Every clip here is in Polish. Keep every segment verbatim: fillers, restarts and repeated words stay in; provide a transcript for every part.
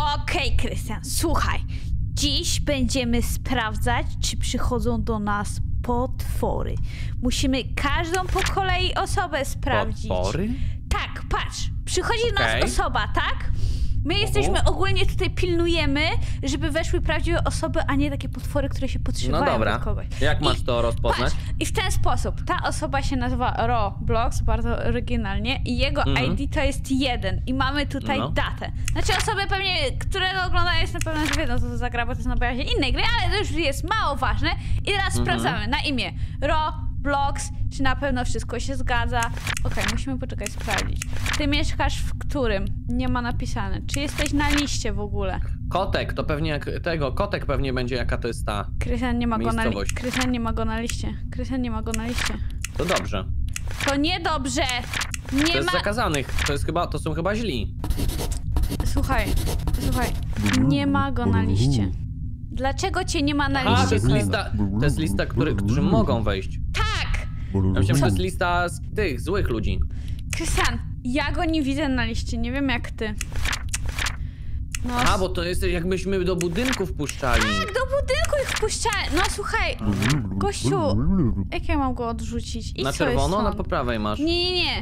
Okej, okay, Krystian, słuchaj. Dziś będziemy sprawdzać, czy przychodzą do nas potwory. Musimy każdą po kolei osobę sprawdzić. Potwory? Tak, patrz. Przychodzi do okay. nas osoba, tak? My uh-huh. jesteśmy ogólnie tutaj, pilnujemy, żeby weszły prawdziwe osoby, a nie takie potwory, które się podszywają no dobra. do kogoś. Jak masz I, to rozpoznać? Patrz, i w ten sposób. Ta osoba się nazywa Roblox, bardzo oryginalnie, i jego mm-hmm. I D to jest jeden. I mamy tutaj no. datę. Znaczy osoby pewnie, które to oglądają, jest na pewno, że wiedzą, co to za gra, bo to jest na bazie innej gry, ale to już jest mało ważne. I teraz mm-hmm. sprawdzamy na imię Roblox, czy na pewno wszystko się zgadza. Okej, okay, musimy poczekać, sprawdzić. Ty mieszkasz w którym? Nie ma napisane. Czy jesteś na liście w ogóle? Kotek, to pewnie jak tego, kotek pewnie będzie, jaka to jest ta Krystian nie ma go na liście. Krystian nie ma go na liście. Krystian nie ma go na liście. To dobrze. To niedobrze. Nie to jest ma... zakazanych, to jest chyba, to są chyba źli. Słuchaj, słuchaj, nie ma go na liście. Dlaczego cię nie ma na A, liście? to jest lista, to jest lista, który, którzy mogą wejść. Tak! Ja myślałem, że to jest lista z tych złych ludzi. Krystian, ja go nie widzę na liście, nie wiem jak ty. No, A, bo to jest jakbyśmy do budynku wpuszczali. Tak, do budynku ich wpuszczali. No słuchaj, gościu, jak ja mam go odrzucić? I na co czerwono, jest na po prawej masz. Nie, nie, nie.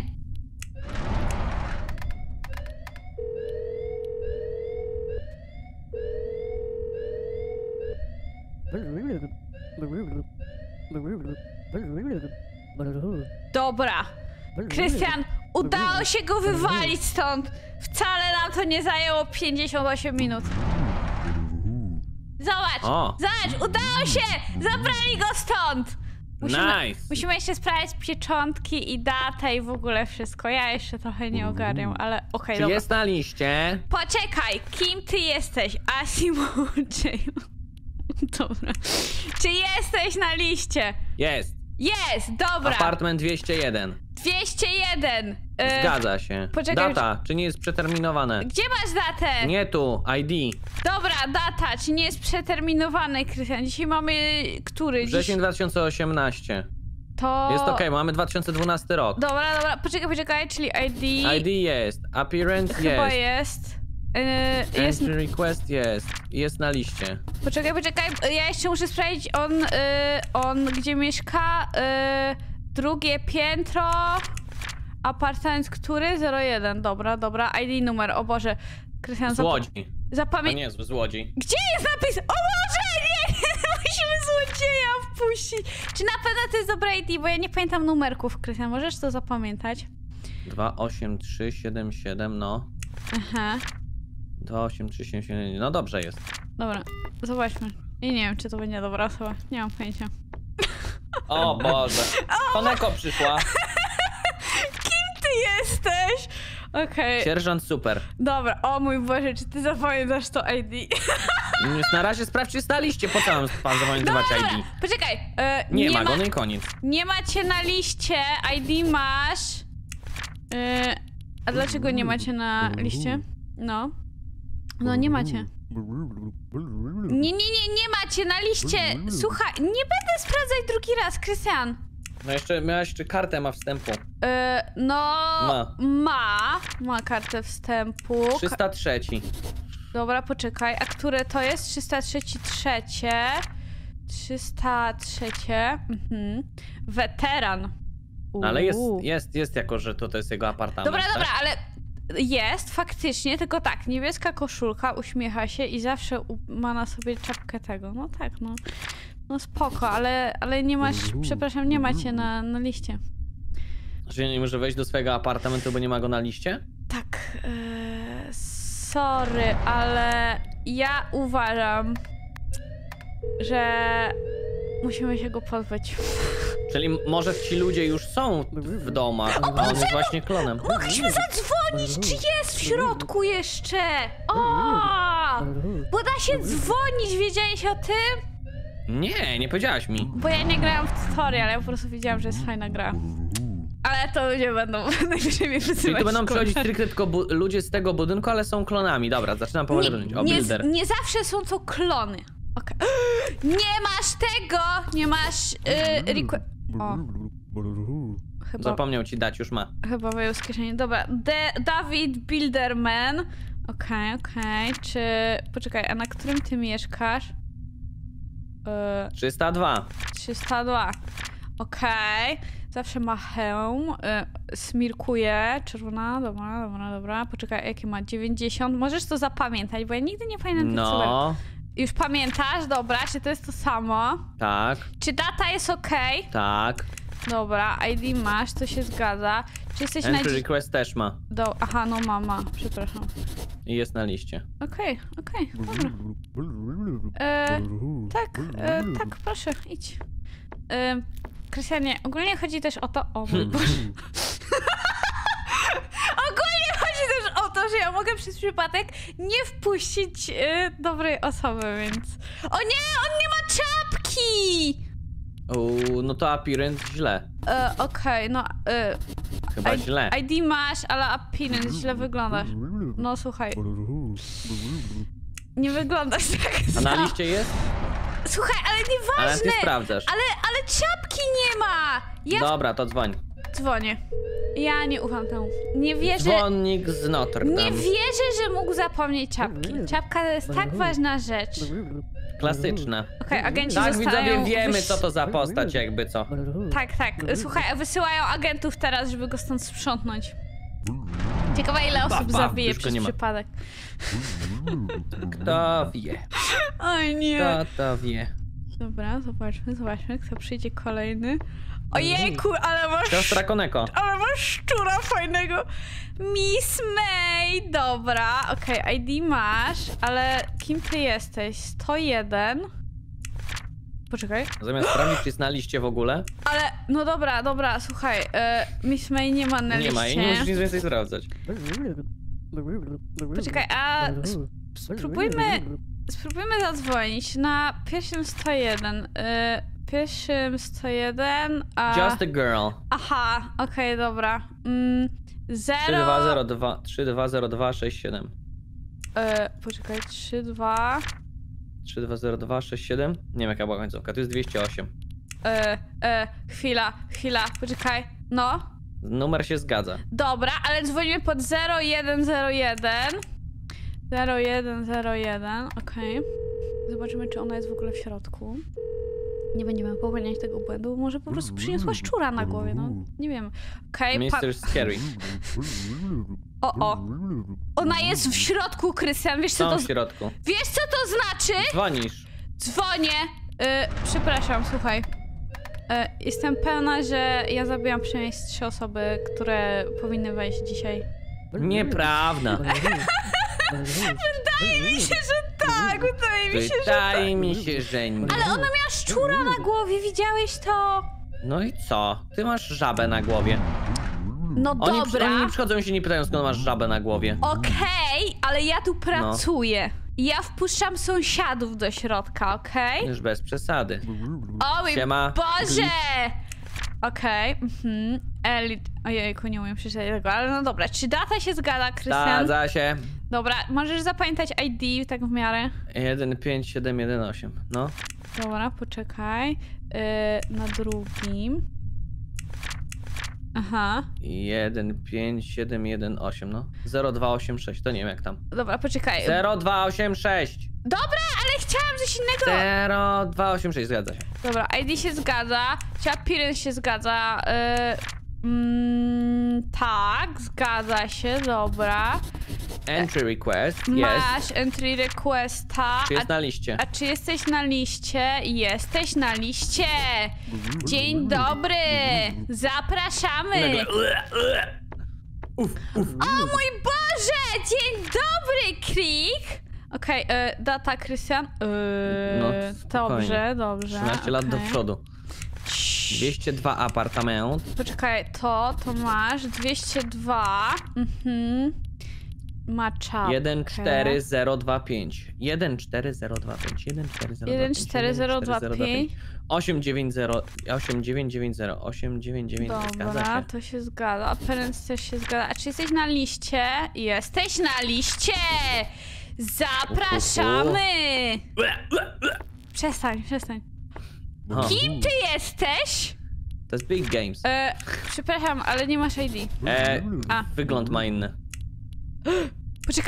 Dobra. Krystian, udało się go wywalić stąd. Wcale nam to nie zajęło pięćdziesiąt osiem minut. Zobacz, o. zobacz, udało się! Zabrali go stąd! Musimy, nice. musimy jeszcze sprawdzić pieczątki i datę i w ogóle wszystko. Ja jeszcze trochę nie ogarniam, ale okej, okay, Czy dobra. jest na liście? Poczekaj, kim ty jesteś? Asimoji. Dobra. Czy jesteś na liście? Jest. Jest, dobra. Apartment dwieście jeden. dwieście jeden. Zgadza się. Poczekaj, data, czy nie jest przeterminowane? Gdzie masz datę? Nie tu, I D. Dobra, data, czy nie jest przeterminowane, Krystian? Dzisiaj mamy który? Wrzesień Dziś... dwa tysiące osiemnaście. To... Jest okej, okay, mamy dwa tysiące dwunasty rok. Dobra, dobra, poczekaj, poczekaj, czyli I D... I D jest, appearance Chyba jest. jest. Yy, jest... Entry request jest, jest na liście. Poczekaj, poczekaj, ja jeszcze muszę sprawdzić, on, yy, on gdzie mieszka, yy, drugie piętro, apartament który? zero jeden, dobra, dobra, I D numer, o Boże. Krystian, z Łodzi. Zapamię... A nie, z Łodzi. Gdzie jest napis? O Boże, nie, nie, musimy złodzieja wpuścić. Czy na pewno to jest dobra I D, bo ja nie pamiętam numerków, Krystian, możesz to zapamiętać? dwa osiem trzy siedem siedem, no. Aha. dwa osiem trzy siedem siedem, no dobrze jest. Dobra, zobaczmy. I nie wiem, czy to będzie dobra osoba, nie mam pojęcia. O Boże, Koneko przyszła. Kim ty jesteś? Okej. Okay. Sierżant super. Dobra, o mój Boże, czy ty zapamiętasz to I D? Już na razie sprawdź, czy na liście, po co mam pan zapamiętywać I D? Poczekaj. E, nie, nie ma go, no i koniec. Nie macie na liście, I D masz. E, a dlaczego nie macie na liście? No. No nie macie. Nie, nie, nie, nie macie na liście. Słuchaj, nie będę sprawdzać drugi raz, Krystian. No jeszcze, miałaś jeszcze kartę, ma wstępu. Yy, no, ma. ma. Ma kartę wstępu. trzysta trzy. Dobra, poczekaj. A które to jest? trzysta trzy trzecie. trzysta trzy. Mhm. Weteran. No, ale jest, jest, jest jako, że to, to jest jego apartament. Dobra, tak? dobra, ale jest faktycznie, tylko tak, niebieska koszulka, uśmiecha się i zawsze ma na sobie czapkę tego. No tak, no. No spoko, ale, ale nie masz, przepraszam, nie macie na, na liście. Że nie może wejść do swojego apartamentu, bo nie ma go na liście? Tak, yy, sorry, ale ja uważam, że musimy się go pozbyć. Czyli może ci ludzie już są w domach, o, a on jest właśnie klonem. Mogliśmy zadzwonić, czy jest w środku jeszcze? O, bo da się dzwonić, wiedziałeś o tym? Nie, nie powiedziałaś mi. Bo ja nie grałam w tutorial, ja po prostu wiedziałam, że jest fajna gra. Ale to ludzie będą najwyżej mnie wysyłać. Czyli to będą przychodzić stricte tylko ludzie z tego budynku, ale są klonami. Dobra, zaczynam powoli bronić. O, nie, builder. nie zawsze są to klony. Okay. Nie masz tego! Nie masz yy, O. Chyba... Zapomniał ci dać, już ma. Chyba wyjął z kieszeni. Dobra, De David Builderman. Okej, okej, czy... Poczekaj, a na którym ty mieszkasz? Yy, trzysta dwa. trzysta dwa. Okej, zawsze ma hełm, yy, smirkuje, czerwona, dobra, dobra, dobra. Poczekaj, jakie ma? dziewięćdziesiąt. Możesz to zapamiętać, bo ja nigdy nie pamiętam tych cyferek. No, Już pamiętasz? Dobra, czy to jest to samo? tak, Czy data jest okej? tak. Dobra, I D masz, to się zgadza. Czy jesteś na... Entry dzi- request też ma. Do... Aha, no mama, przepraszam. I jest na liście. Okej, okej, dobra. E, tak, e, tak, proszę, idź. E, Krystianie, ogólnie chodzi też o to... O mój Boże. Ogólnie chodzi też o to, że ja mogę przez przypadek nie wpuścić e, dobrej osoby, więc... O nie, on nie ma czapki! Uuu, no to appearance źle. E, Okej, no... E, Chyba I- źle. I D masz, ale appearance źle wyglądasz. No słuchaj, nie wyglądasz tak A na samo. liście jest? Słuchaj, ale Ale nieważne! ty sprawdzasz. Ale, ale czapki nie ma! Ja Dobra, to dzwoń. dzwonię. Ja nie ufam temu. Nie wierzę... Dzwonnik z Notre Nie Dame. wierzę, że mógł zapomnieć czapki. Czapka to jest tak ważna rzecz. Klasyczne. Okej, agenci Tak, zostają... widzowie, wiemy wyś- co to za postać, jakby co. Tak, tak. Słuchaj, wysyłają agentów teraz, żeby go stąd sprzątnąć. Ciekawe, ile osób ba, zabije już go przez nie ma. przypadek. Kto wie? Oj nie. Kto to wie? Dobra, zobaczmy, zobaczmy, kto przyjdzie kolejny. Ojejku, ale masz... Siostra Koneko. Ale masz szczura fajnego. Miss May, dobra, okej, I D masz, ale kim ty jesteś? sto jeden. Poczekaj. Zamiast sprawdzić, czy jest na liście w ogóle. Ale, no dobra, dobra, słuchaj, e, Miss May nie ma na Nie ma i nie liście. musisz nic więcej sprawdzać. Poczekaj, a sp- spróbujmy, spróbujmy zadzwonić na pierwszym sto jeden. E, pierwszym sto jeden, a... Just a girl. Aha, okej, dobra. Mm, trzy dwa zero... zero dwa trzy dwa zero dwa sześć siedem. E, poczekaj, trzy, dwa... trzy dwa zero dwa sześć siedem? Nie wiem jaka była końcówka, to jest dwieście osiem. E, e, chwila, chwila, poczekaj. No, Numer się zgadza. dobra, ale dzwonimy pod zero jeden zero jeden. zero jeden zero jeden, okej. Zobaczymy, czy ona jest w ogóle w środku. Nie będziemy popełniać tego błędu, może po prostu przyniosła szczura na głowie, no nie wiem. Okej, pa- mister Scary. o, o. Ona jest w środku, Krystian, wiesz co Są to... w środku. Wiesz co to znaczy? Dzwonisz. Dzwonię. Y, przepraszam, słuchaj. Y, jestem pewna, że ja zabiłam przynajmniej z trzy osoby, które powinny wejść dzisiaj. Nieprawda. Wydaje mi się, że tak, wydaje mi się, że tak. Wydaje mi się, że nie. Ale ona miała szczura na głowie, widziałeś to? No i co? Ty masz żabę na głowie. No Oni, przy- dobra. oni nie przychodzą i się nie pytają, skąd masz żabę na głowie. Okej, ale ja tu pracuję. Ja wpuszczam sąsiadów do środka, okej? Już bez przesady. O mój Siema. Boże! Okej, mhm. Eli... Ojejku, nie umiem przeczytać tego, ale no dobra. Czy data się zgadza, Krystian? Zgadza się. Dobra, możesz zapamiętać I D tak w miarę. jeden pięć siedem jeden osiem. No. Dobra, poczekaj. Yy, na drugim. Aha. jeden pięć siedem jeden osiem, no. zero dwa osiem sześć, to nie wiem jak tam. Dobra, poczekaj. zero dwa osiem sześć. Dobra, ale chciałam coś innego. zero dwa osiem sześć, zgadza się. Dobra, I D się zgadza. Czy appearance się zgadza? Yy, mm, tak, zgadza się, dobra. Entry request, jest. Masz entry requesta. Czy jest a, na liście? a czy jesteś na liście? Jesteś na liście. Dzień dobry. Zapraszamy. Uf, uf. O mój Boże! Dzień dobry, Krik! Okej, okay, data, Krystian. Yy, No, dobrze, dobrze. trzynaście lat do okej. przodu. dwieście dwa apartament. Poczekaj, to, to masz. dwieście dwa. Mhm. Ma czapkę. jeden cztery zero dwa pięć. jeden cztery zero dwa pięć. jeden cztery zero dwa pięć. jeden cztery zero dwa pięć. osiem dziewięć zero. osiem dziewięć dziewięć zero. osiem dziewięć dziewięć zero. Zgadza Dobra, się. to się zgadza. Appearance też się zgadza. A czy jesteś na liście? Jesteś na liście! Zapraszamy! Przestań, przestań. O, Kim ty jesteś? to jest Big Games. E, przepraszam, ale nie masz I D. E, A. wygląd ma inny. Poczekaj!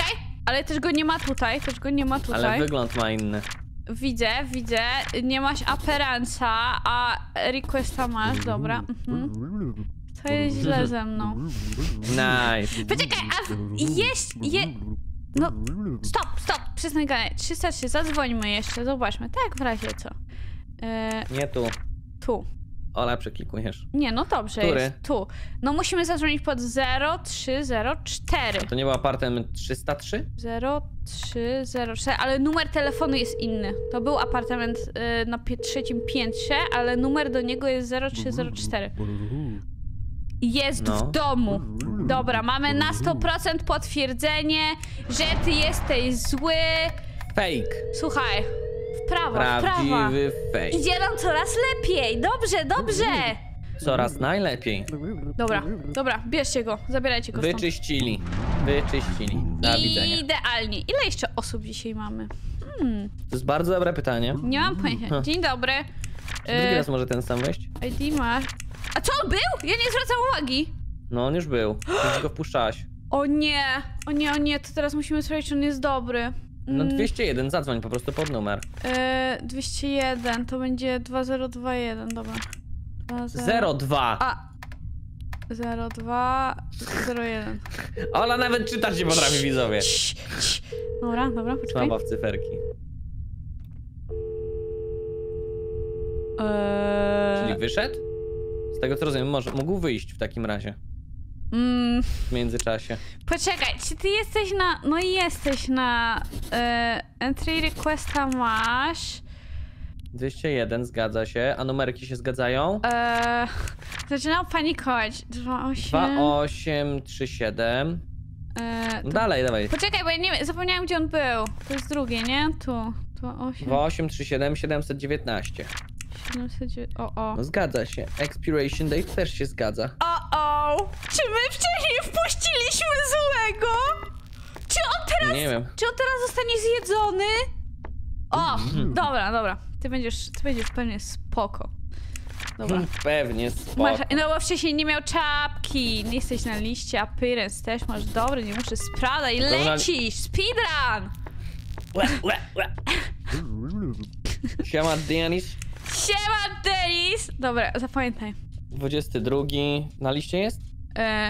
Ale też go nie ma tutaj, też go nie ma tutaj. Ale wygląd ma inny. Widzę, widzę. Nie masz aperansa, a requesta masz, dobra. Mhm. To jest źle ze mną. Nice. Poczekaj, a jest... Je... No, stop, stop, przestań gadać. trzysta trzy, zadzwońmy jeszcze, zobaczmy. Tak, w razie co. E, Nie tu. tu. Ola, przeklikujesz. Nie, no dobrze Który? jest. Tu. No musimy zadzwonić pod zero trzy zero cztery. To nie był apartament trzysta trzy? zero trzy zero cztery, ale numer telefonu jest inny. To był apartament y, na pie trzecim piętrze, ale numer do niego jest zero trzy zero cztery. Jest No. w domu. Dobra, mamy na sto procent potwierdzenie, że ty jesteś zły. Fake. Słuchaj, w prawo, w prawo. Prawdziwy fake. Idzie nam coraz lepiej. Dobrze, dobrze. Coraz najlepiej. Dobra, dobra, bierzcie go, zabierajcie go stąd. Wyczyścili. Wyczyścili. Do widzenia. Idealnie. Ile jeszcze osób dzisiaj mamy? Hmm, To jest bardzo dobre pytanie. nie mam pojęcia. Dzień dobry. Czy drugi raz może ten sam wejść? I D masz. A co on był? Ja nie zwracam uwagi. No on już był. Już go wpuszczałaś. O nie, o nie, o nie, to teraz musimy sprawdzić, czy on jest dobry. No Mm, dwieście jeden, zadzwoń po prostu pod numer. e, dwieście jeden, to będzie dwa zero dwa jeden, dobra. dwa zero zero dwa. A. zero dwa zero jeden. Ola nawet czytać nie potrafi, widzowie. Cii, cii. Dobra, dobra, poczekaj. Słaba w cyferki. Eee, Czyli wyszedł? Z tego co rozumiem, może, mógł wyjść w takim razie. mm, W międzyczasie. poczekaj, czy ty jesteś na... No i jesteś na... E, entry requesta masz. dwieście jeden, zgadza się. A numerki się zgadzają? E, zaczynam panikować. dwa osiem. dwa osiem trzy siedem. E, No dalej, dawaj. poczekaj, bo ja nie wiem, zapomniałam gdzie on był. To jest drugie, nie? Tu. dwa osiem. dwa osiem trzy siedem siedemset dziewiętnaście. siedemset dziewięć. O, o. No zgadza się. Expiration date też się zgadza. O, o! Czy my wcześniej wpuściliśmy złego? Czy on teraz... Nie wiem. Czy on teraz zostanie zjedzony? O! Dobra, dobra. Ty będziesz, ty będziesz pewnie spoko. Dobra. Pewnie, spoko. Masz, no bo wcześniej nie miał czapki. Nie jesteś na liście, appearance też masz dobry, nie muszę sprawdzać. I Dobra. lecisz! Speedrun! Łe, łe, łe. Siema, Denis. Siema, Denis! Dobra, zapamiętaj. dwudziesty drugi. Na liście jest? E...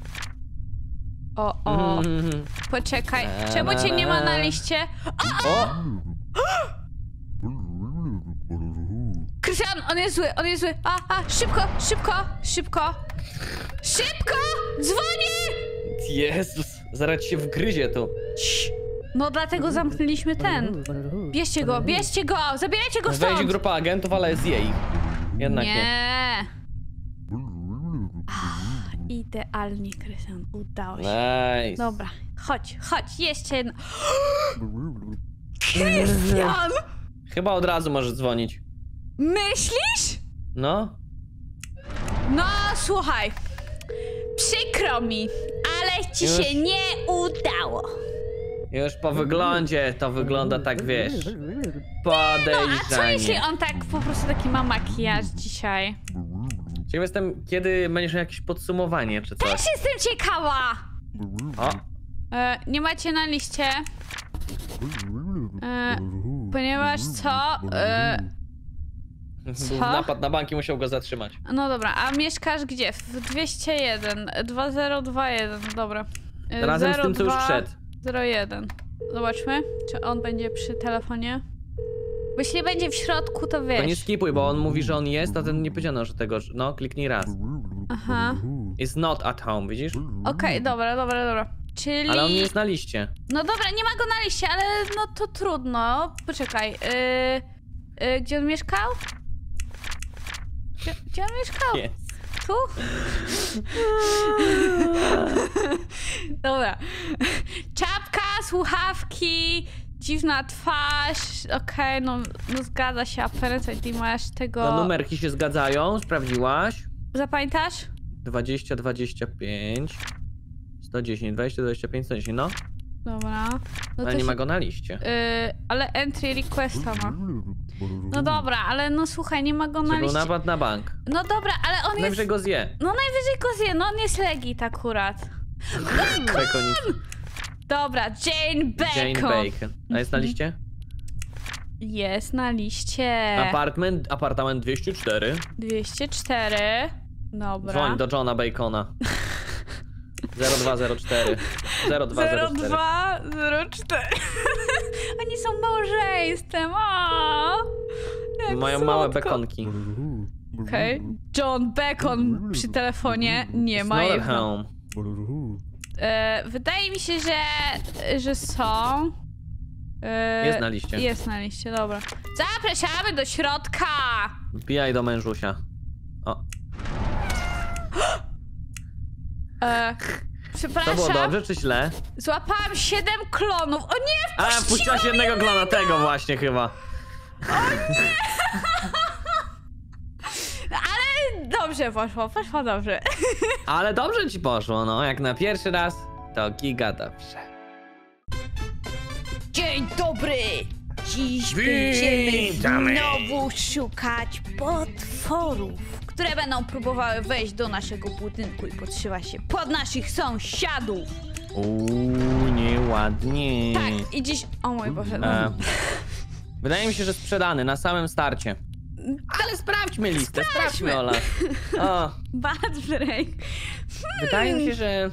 O, o. Mhm. Poczekaj. Na, Czemu na, cię nie ma na. na liście? O! Krystian, on jest zły, on jest zły. A, a, szybko, szybko, szybko. Szybko! Dzwonię! Jezus, zaraz ci się wgryzie tu. Cii. No dlatego zamknęliśmy ten. Bierzcie go, bierzcie go! Zabierajcie go Wejdzie stąd! grupa agentów, ale zje ich. Jednak nie. Nie. Ach, idealnie, Krystian, udało się. Nice. Dobra, chodź, chodź, jeszcze jedno. Krystian! Chyba od razu możesz dzwonić. Myślisz? No. No, słuchaj. Przykro mi, ale ci Już? się nie udało. Już po wyglądzie to wygląda tak, wiesz. No, a co jeśli Podejrzanie. on tak po prostu taki ma makijaż dzisiaj? Ciekaw jestem, kiedy będziesz miał jakieś podsumowanie czy coś. Też jestem ciekawa! O, E, nie macie na liście. E, ponieważ co? E, był napad na banki, musiał go zatrzymać. no dobra, a mieszkasz gdzie? W dwieście jeden, dwa zero dwa jeden, dobra. E, Razem z tym, co już wszedł. zero jeden. Zobaczmy, czy on będzie przy telefonie. Bo jeśli będzie w środku, to wiesz. To nie skipuj, bo on mówi, że on jest, a ten nie powiedziano, że tego... No, kliknij raz. Aha. Is not at home, widzisz? Okej, dobra, dobra, dobra. Czyli... Ale on nie jest na liście. No dobra, nie ma go na liście, ale no to trudno. Poczekaj, yy, yy, gdzie on mieszkał? Gdzie, gdzie on mieszkał? Jest. Tu? Dobra. Czapka, słuchawki, dziwna twarz. Okej, okay, no, no zgadza się, appearance I D masz tego... No numerki się zgadzają, sprawdziłaś. Zapamiętasz? dwadzieścia, dwadzieścia pięć. sto dziesięć, dwadzieścia, dwadzieścia pięć, sto dziesięć, no. Dobra. No Ale to nie się- ma go na liście. Yy, ale entry requesta ma. No dobra, ale no słuchaj, nie ma go na Czy był liście. napad na bank. No dobra, ale on jest... Najwyżej go zje. No najwyżej go zje, no on jest legit akurat. Pekonicy. Dobra, Jane Bacon. Jane Bacon. A jest na liście? Jest na liście. Apartment, apartament dwieście cztery. dwieście cztery. Dobra. Dzwoń do Johna Bacona. zero dwa zero cztery. zero dwa zero cztery. zero dwa zero cztery. Oni są małżeństwem. O, jak Mają słodko. małe bekonki. Okej. Okay. John Bacon przy telefonie nie ma Not at jego. home. E, wydaje mi się, że, że są. E, Jest na liście. Jest na liście, dobra. Zapraszamy do środka. Wbijaj do mężusia. O. E, To przepraszam. było dobrze czy źle? Złapałam siedem klonów. O nie, A, wpuściłam puściłaś jednego klona, tego właśnie chyba. Ale dobrze poszło, poszło dobrze. Ale dobrze ci poszło, no. Jak na pierwszy raz, to giga dobrze. Dzień dobry! Dziś Witamy. będziemy znowu szukać potworów, które będą próbowały wejść do naszego budynku i podszywać się pod naszych sąsiadów. Uuu, nieładnie. Tak, i dziś... O mój Boże, no. E, wydaje mi się, że sprzedany na samym starcie. Ale sprawdźmy listę, sprawdźmy, Ola. O, Bad break. wydaje mi się, że...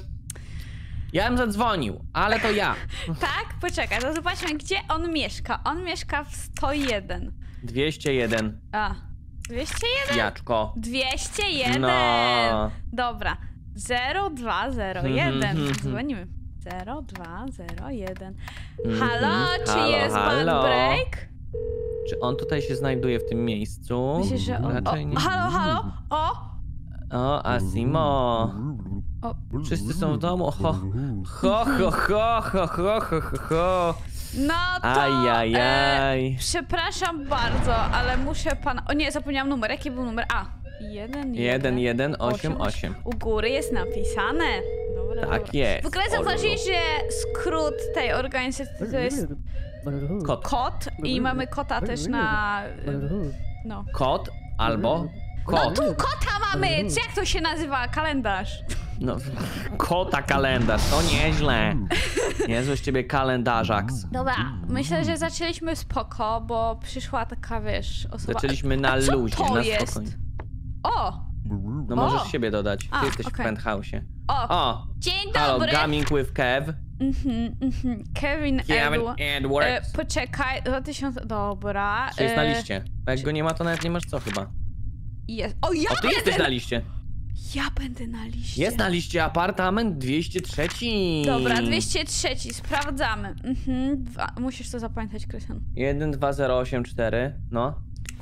Ja bym zadzwonił, ale to ja. Tak? Poczekaj, to zobaczmy, gdzie on mieszka. On mieszka w sto jeden. dwieście jeden. A, dwieście jeden? Jaczko. dwieście jeden! No. Dobra. zero dwa zero jeden. Mhm, Dzwonimy. zero dwa zero jeden. Mhm. Halo, czy Halo, jest halo. bad break? Czy on tutaj się znajduje w tym miejscu? Myślę, że on... Raczej nie. O, halo, halo? O! O, Asimo. O, Wszyscy są w domu. Ho, ho, ho, ho, ho, ho, ho, ho, ho. no to... Ajajaj. E, przepraszam bardzo, ale muszę pan... O nie, zapomniałam numer. Jaki był numer? A. jeden jeden jeden osiem osiem. U góry jest napisane. Dobra, Tak dobra. jest. W ogóle zauważyłeś, że skrót tej organizacji to jest Kot. kot i mamy kota też na... No. Kot albo No kot. tu kota mamy! Czy jak to się nazywa? Kalendarz. No, kota kalendarz, to nieźle. Niezły z ciebie kalendarzaks. Dobra, myślę, że zaczęliśmy spoko, bo przyszła taka, wiesz, osoba... Zaczęliśmy na A co luzie, to na jest? spokojnie. O! No O! możesz siebie dodać, ty A, jesteś okej. w penthouse'ie. O! O! Dzień Halo, dobry! Gaming with Kev. Mhm, mhm. Kevin Kevin Edward. E, Edwards. poczekaj, dwa tysiące... Dobra. Czy jest na e, liście? Bo jak go nie ma, to nawet nie masz co chyba. Jest. O, ja O, ty będę jesteś na liście. Ja będę na liście. Jest na liście apartament dwieście trzy. Dobra, dwieście trzy, sprawdzamy. Mhm, dwa. Musisz to zapamiętać, Krystian. jeden dwa zero osiem cztery, no.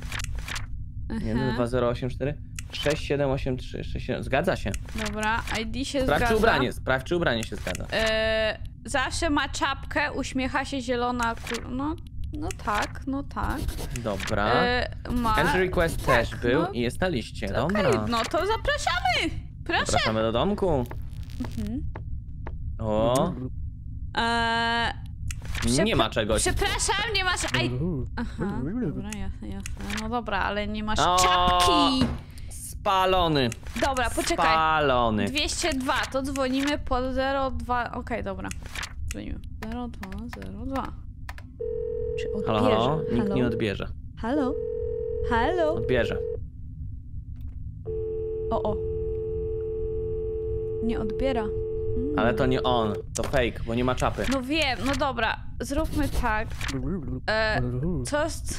jeden dwa zero osiem cztery. sześć siedem osiem trzy. sześć siedem. Zgadza się. Dobra, I D się Sprawdź, zgadza. czy ubranie, sprawdź, czy ubranie się zgadza. E, zawsze ma czapkę, uśmiecha się zielona kul... No, no tak, no tak. Dobra. E, ma... Entry request tak, też był no. i jest na liście. Okej, Dobra. no to zapraszamy! Proszę! Zapraszamy do domku. Mhm. O, E, nie ma czegoś. Przepraszam, nie masz... I... Aha, dobra, jasne, jasne. No dobra, ale nie masz O! czapki! Spalony. Dobra, poczekaj. Spalony. dwieście dwa, to dzwonimy pod zero dwa... Okej, dobra. Dzwonimy. zero dwa zero dwa. Czy odbierze? Halo, halo? Nikt Halo? nie odbierze. Halo? Halo? Odbierze. O, o. Nie odbiera. Mm. Ale to nie on, to fake, bo nie ma czapy. No wiem, no dobra. Zróbmy tak. E, co jest...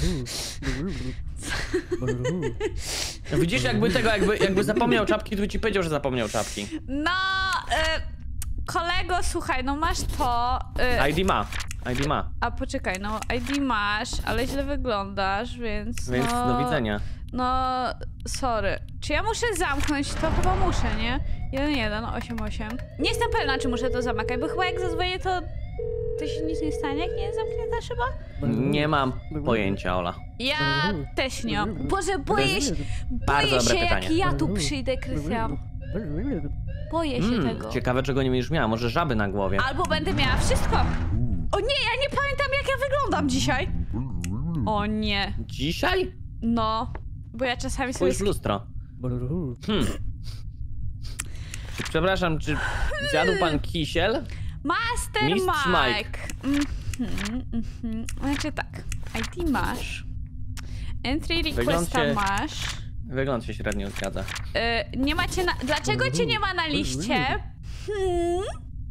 Widzisz, jakby tego, jakby, jakby zapomniał czapki, to by ci powiedział, że zapomniał czapki. No... E, kolego, słuchaj, no masz to... E, I D ma, I D ma, a poczekaj, no I D masz, ale źle wyglądasz, więc... więc no, do widzenia. No, sorry. Czy ja muszę zamknąć? To chyba muszę, nie? jeden jeden osiem osiem. Nie jestem pewna, czy muszę to zamykać, bo chyba jak zadzwonię, to... To się nic nie stanie, jak nie jest zamknięta szyba? Nie mam pojęcia, Ola. Ja też nie mam. Boże, boję się, Bardzo boję dobre się, jak pytanie. ja tu przyjdę, Krystian. Boję się Mm, tego. ciekawe, czego nie będziesz miała, może żaby na głowie. Albo będę miała wszystko. O nie, ja nie pamiętam, jak ja wyglądam dzisiaj. O nie. Dzisiaj? No, bo ja czasami sobie... Spójrz w lustro. Hmm. Czy, przepraszam, czy zjadł pan kisiel? Master Mistrz Mike. Mike. Mhm, mhm. Znaczy tak, I D masz. Entry requesta Wygląd się- masz. Wygląd się średnio zgadza. Y, nie macie na... Dlaczego cię nie ma na liście? Hmm?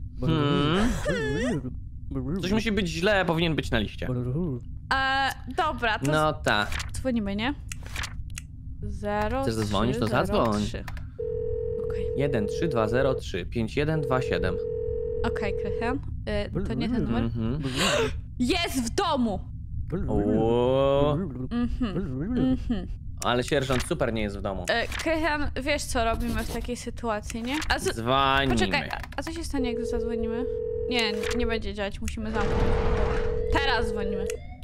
Hmm. Coś musi być źle, powinien być na liście. E, dobra, to No tak. dzwonimy, nie? Zero, Chcesz zadzwonić? trzy, To zero, zadzwoń. trzy. Okej, jeden trzy dwa zero trzy pięć jeden dwa siedem. okej, Krystian. Y, to nie ten numer. Mhm. Jest w domu! O, Mhm, mhm. ale sierżant super nie jest w domu. E, Krystian, wiesz co robimy w takiej sytuacji, nie? A co... Dzwonimy. Poczekaj, a, a co się stanie, jak zadzwonimy? Nie, nie będzie działać, musimy zamknąć. Teraz dzwonimy.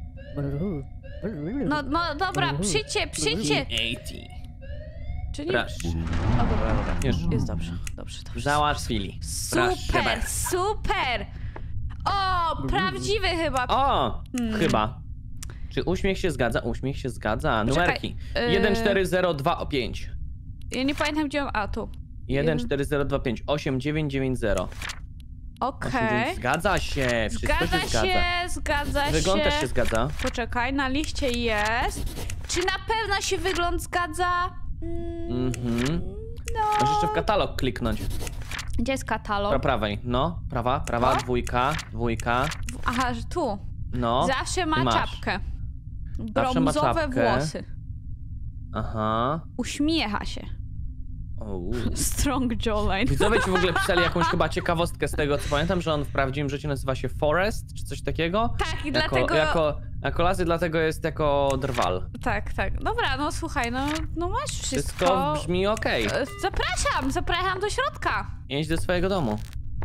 No, no dobra, przyjdźcie, przyjdźcie! osiemdziesiąt. Czyli... Proszę. O, dobra, dobra. Już. Jest dobrze, dobrze, dobrze. Załatwili. Proszę Super, bardzo. super! O, prawdziwy chyba. O, Hmm. chyba. Czy uśmiech się zgadza? Uśmiech się zgadza. Poczekaj, Numerki. yy. jeden cztery zero dwa pięć. Ja nie pamiętam, gdzie on... A, tu. jeden cztery zero dwa pięć. osiem dziewięć dziewięć zero. Okej. Zgadza się. Wszystko Zgadza się zgadza. się, zgadza Wygląd się. też się zgadza. Poczekaj, na liście jest. Czy na pewno się wygląd zgadza? Mm, Mhm. no. Możesz jeszcze w katalog kliknąć. Gdzie jest katalog? Po prawej. No, prawa, prawa, O? dwójka, dwójka. Aha, że tu. No. Zawsze ma i masz. czapkę. Zawsze ma Brązowe czapkę. włosy. Aha. Uśmiecha się. O. Strong jawline. Widzowie ci w ogóle pisali jakąś chyba ciekawostkę z tego, co pamiętam, że on w prawdziwym życiu nazywa się Forest, czy coś takiego? Tak, i Jako, dlatego... jako, jako lasy, dlatego jest jako drwal. Tak, tak. Dobra, no słuchaj, no, no masz wszystko. Wszystko brzmi okej. E, Zapraszam, zapraszam do środka. Idź do swojego domu.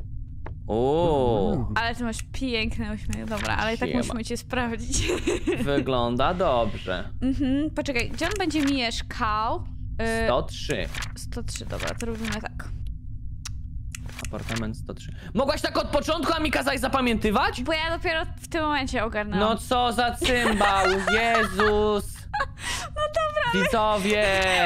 Uuu, Ale ty masz piękny uśmiech, dobra, ale i tak Siema. musimy cię sprawdzić. wygląda dobrze. Mhm, poczekaj, gdzie on będzie mieszkał? E, sto trzy. sto trzy, dobra, to robimy tak. Apartament sto trzy. Mogłaś tak od początku, a mi kazać zapamiętywać? Bo ja dopiero w tym momencie ogarnęłam. No co za cymbał, Jezus! No dobra. Widzowie!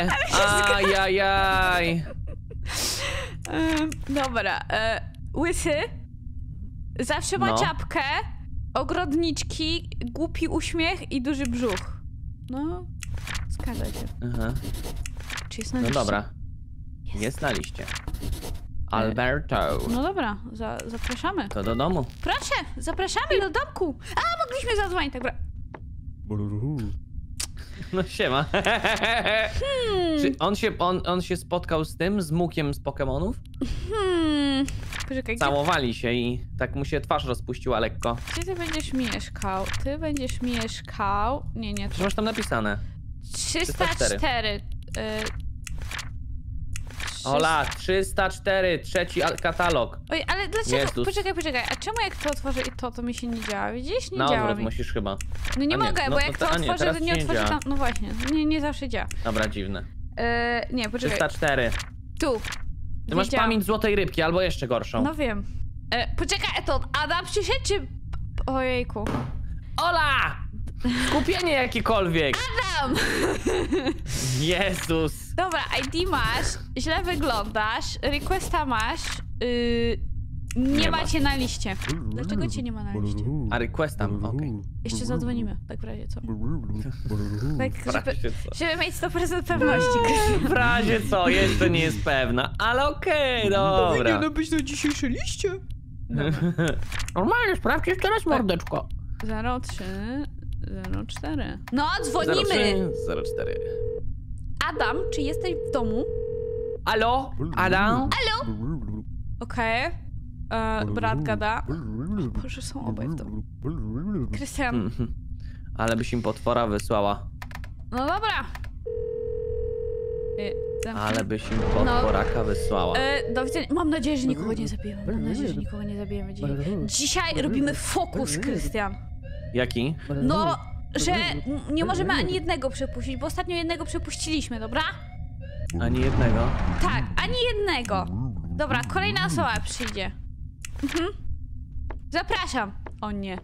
Ajajaj! Ym, dobra, e, łysy zawsze ma No. czapkę, ogrodniczki, głupi uśmiech i duży brzuch. No, zgadza się. Aha. Czy jest na No liście? dobra, Jest. jest na liście. Alberto. No dobra, za, zapraszamy. To do domu. Proszę, zapraszamy do domku. A, mogliśmy zadzwonić, dobra. No siema. Hmm, Czy on się, on, on się spotkał z tym, z Mukiem z Pokemonów? hmm. Poczekaj, gdzie, Całowali się i tak mu się twarz rozpuściła lekko. gdzie ty będziesz mieszkał? Ty będziesz mieszkał... Nie, nie, Czy masz tam napisane? trzysta cztery. Y... Ola, trzysta cztery, trzeci al- katalog. Oj, ale dlaczego? Jezus. Poczekaj, poczekaj, a czemu jak to otworzę i to, to mi się nie działa? Widzisz? Nie Na działa odwrót mi. musisz chyba. No nie A nie, mogę, no bo to jak te- to a nie, otworzę, teraz to nie ci nie otworzę działa. tam... No właśnie, nie, nie zawsze działa. Dobra, dziwne. Yy, nie, poczekaj. trzysta cztery. Tu. Ty masz Wiedziałam. pamięć złotej rybki, albo jeszcze gorszą. No wiem. E, poczekaj, to Adam przyszedł czy... Ojejku. Ola! Skupienie jakiekolwiek! Adam! Jezus! Dobra, I D masz, źle wyglądasz, requesta masz, yy, nie, Nie ma ma. cię na liście. Dlaczego cię nie ma na liście? A requestam, okej. Jeszcze zadzwonimy, tak w razie co. Tak, W żeby, razie co. żeby mieć sto procent pewności. W razie co, jeszcze nie jest pewna, ale okej, dobra. być na dzisiejszej liście. Normalnie, sprawdź jeszcze raz mordeczko. zero trzy zero cztery. No, zero dzwonimy! trzy zero cztery. Adam, czy jesteś w domu? Alo? Adam? Okej. E, Brat gada. Boże, są obaj w domu. Krystian, Mhm. Ale byś im potwora wysłała. no dobra. E, zamknij. Ale byś im potworaka wysłała. E, do widzenia. Mam nadzieję, że nikogo nie zabijemy. Mam nadzieję, że nikogo nie zabijemy dzisiaj. Dzisiaj robimy fokus, Krystian. Jaki? No, że n- nie możemy ani jednego przepuścić, bo ostatnio jednego przepuściliśmy, dobra? Ani jednego. Tak, ani jednego. Dobra, kolejna osoba przyjdzie. Mhm. Zapraszam. O nie.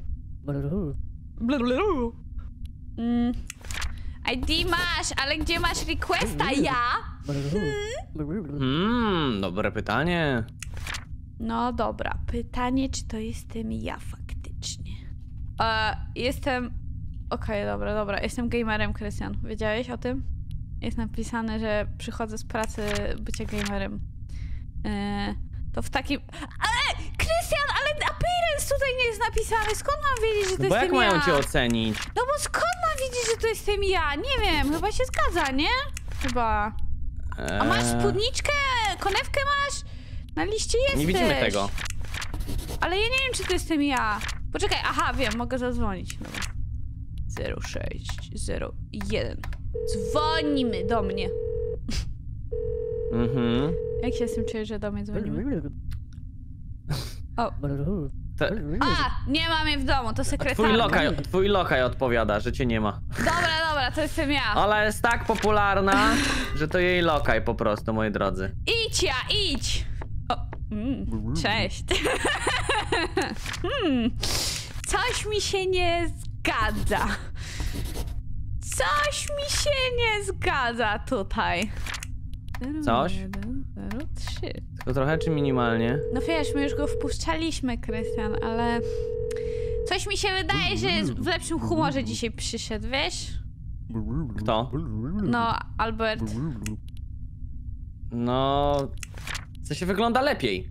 Mm. I D masz, ale gdzie masz requesta? Ja? Hmm, dobre pytanie. No dobra, pytanie, czy to jestem ja faktycznie. E, jestem... Okej, okay, dobra, dobra, jestem gamerem, Krystian. Wiedziałeś o tym? Jest napisane, że przychodzę z pracy bycia gamerem. E, to w takim... Ale! Krystian, ale appearance tutaj nie jest napisane. Skąd mam wiedzieć, że to Bo jestem jak ja? mają cię ocenić? No bo skąd mam wiedzieć, że to jestem ja? Nie wiem, chyba się zgadza, nie? Chyba. A masz Eee, spódniczkę? Konewkę masz? Na liście jesteś. Nie widzimy tego. Ale ja nie wiem, czy to jestem ja. Poczekaj, aha, wiem, mogę zadzwonić. Dobra. zero sześć zero jeden. Dzwonimy do mnie. Mhm. Jak się z tym czujesz, że do mnie dzwonimy? O. Te, A, nie mam jej w domu, to sekretarka. twój, lokaj, twój lokaj odpowiada, że cię nie ma. Dobra, dobra, to jestem ja. Ola jest tak popularna, że to jej lokaj po prostu, moi drodzy. Idź ja, idź! O, mm, cześć. hmm, coś mi się nie zgadza. Coś mi się nie zgadza tutaj. Coś? zero trzy. Tylko trochę czy minimalnie? No wiesz, my już go wpuszczaliśmy, Krystian, ale... Coś mi się wydaje, że jest w lepszym humorze dzisiaj przyszedł, wiesz? Kto? No, Albert. No... Co się wygląda lepiej.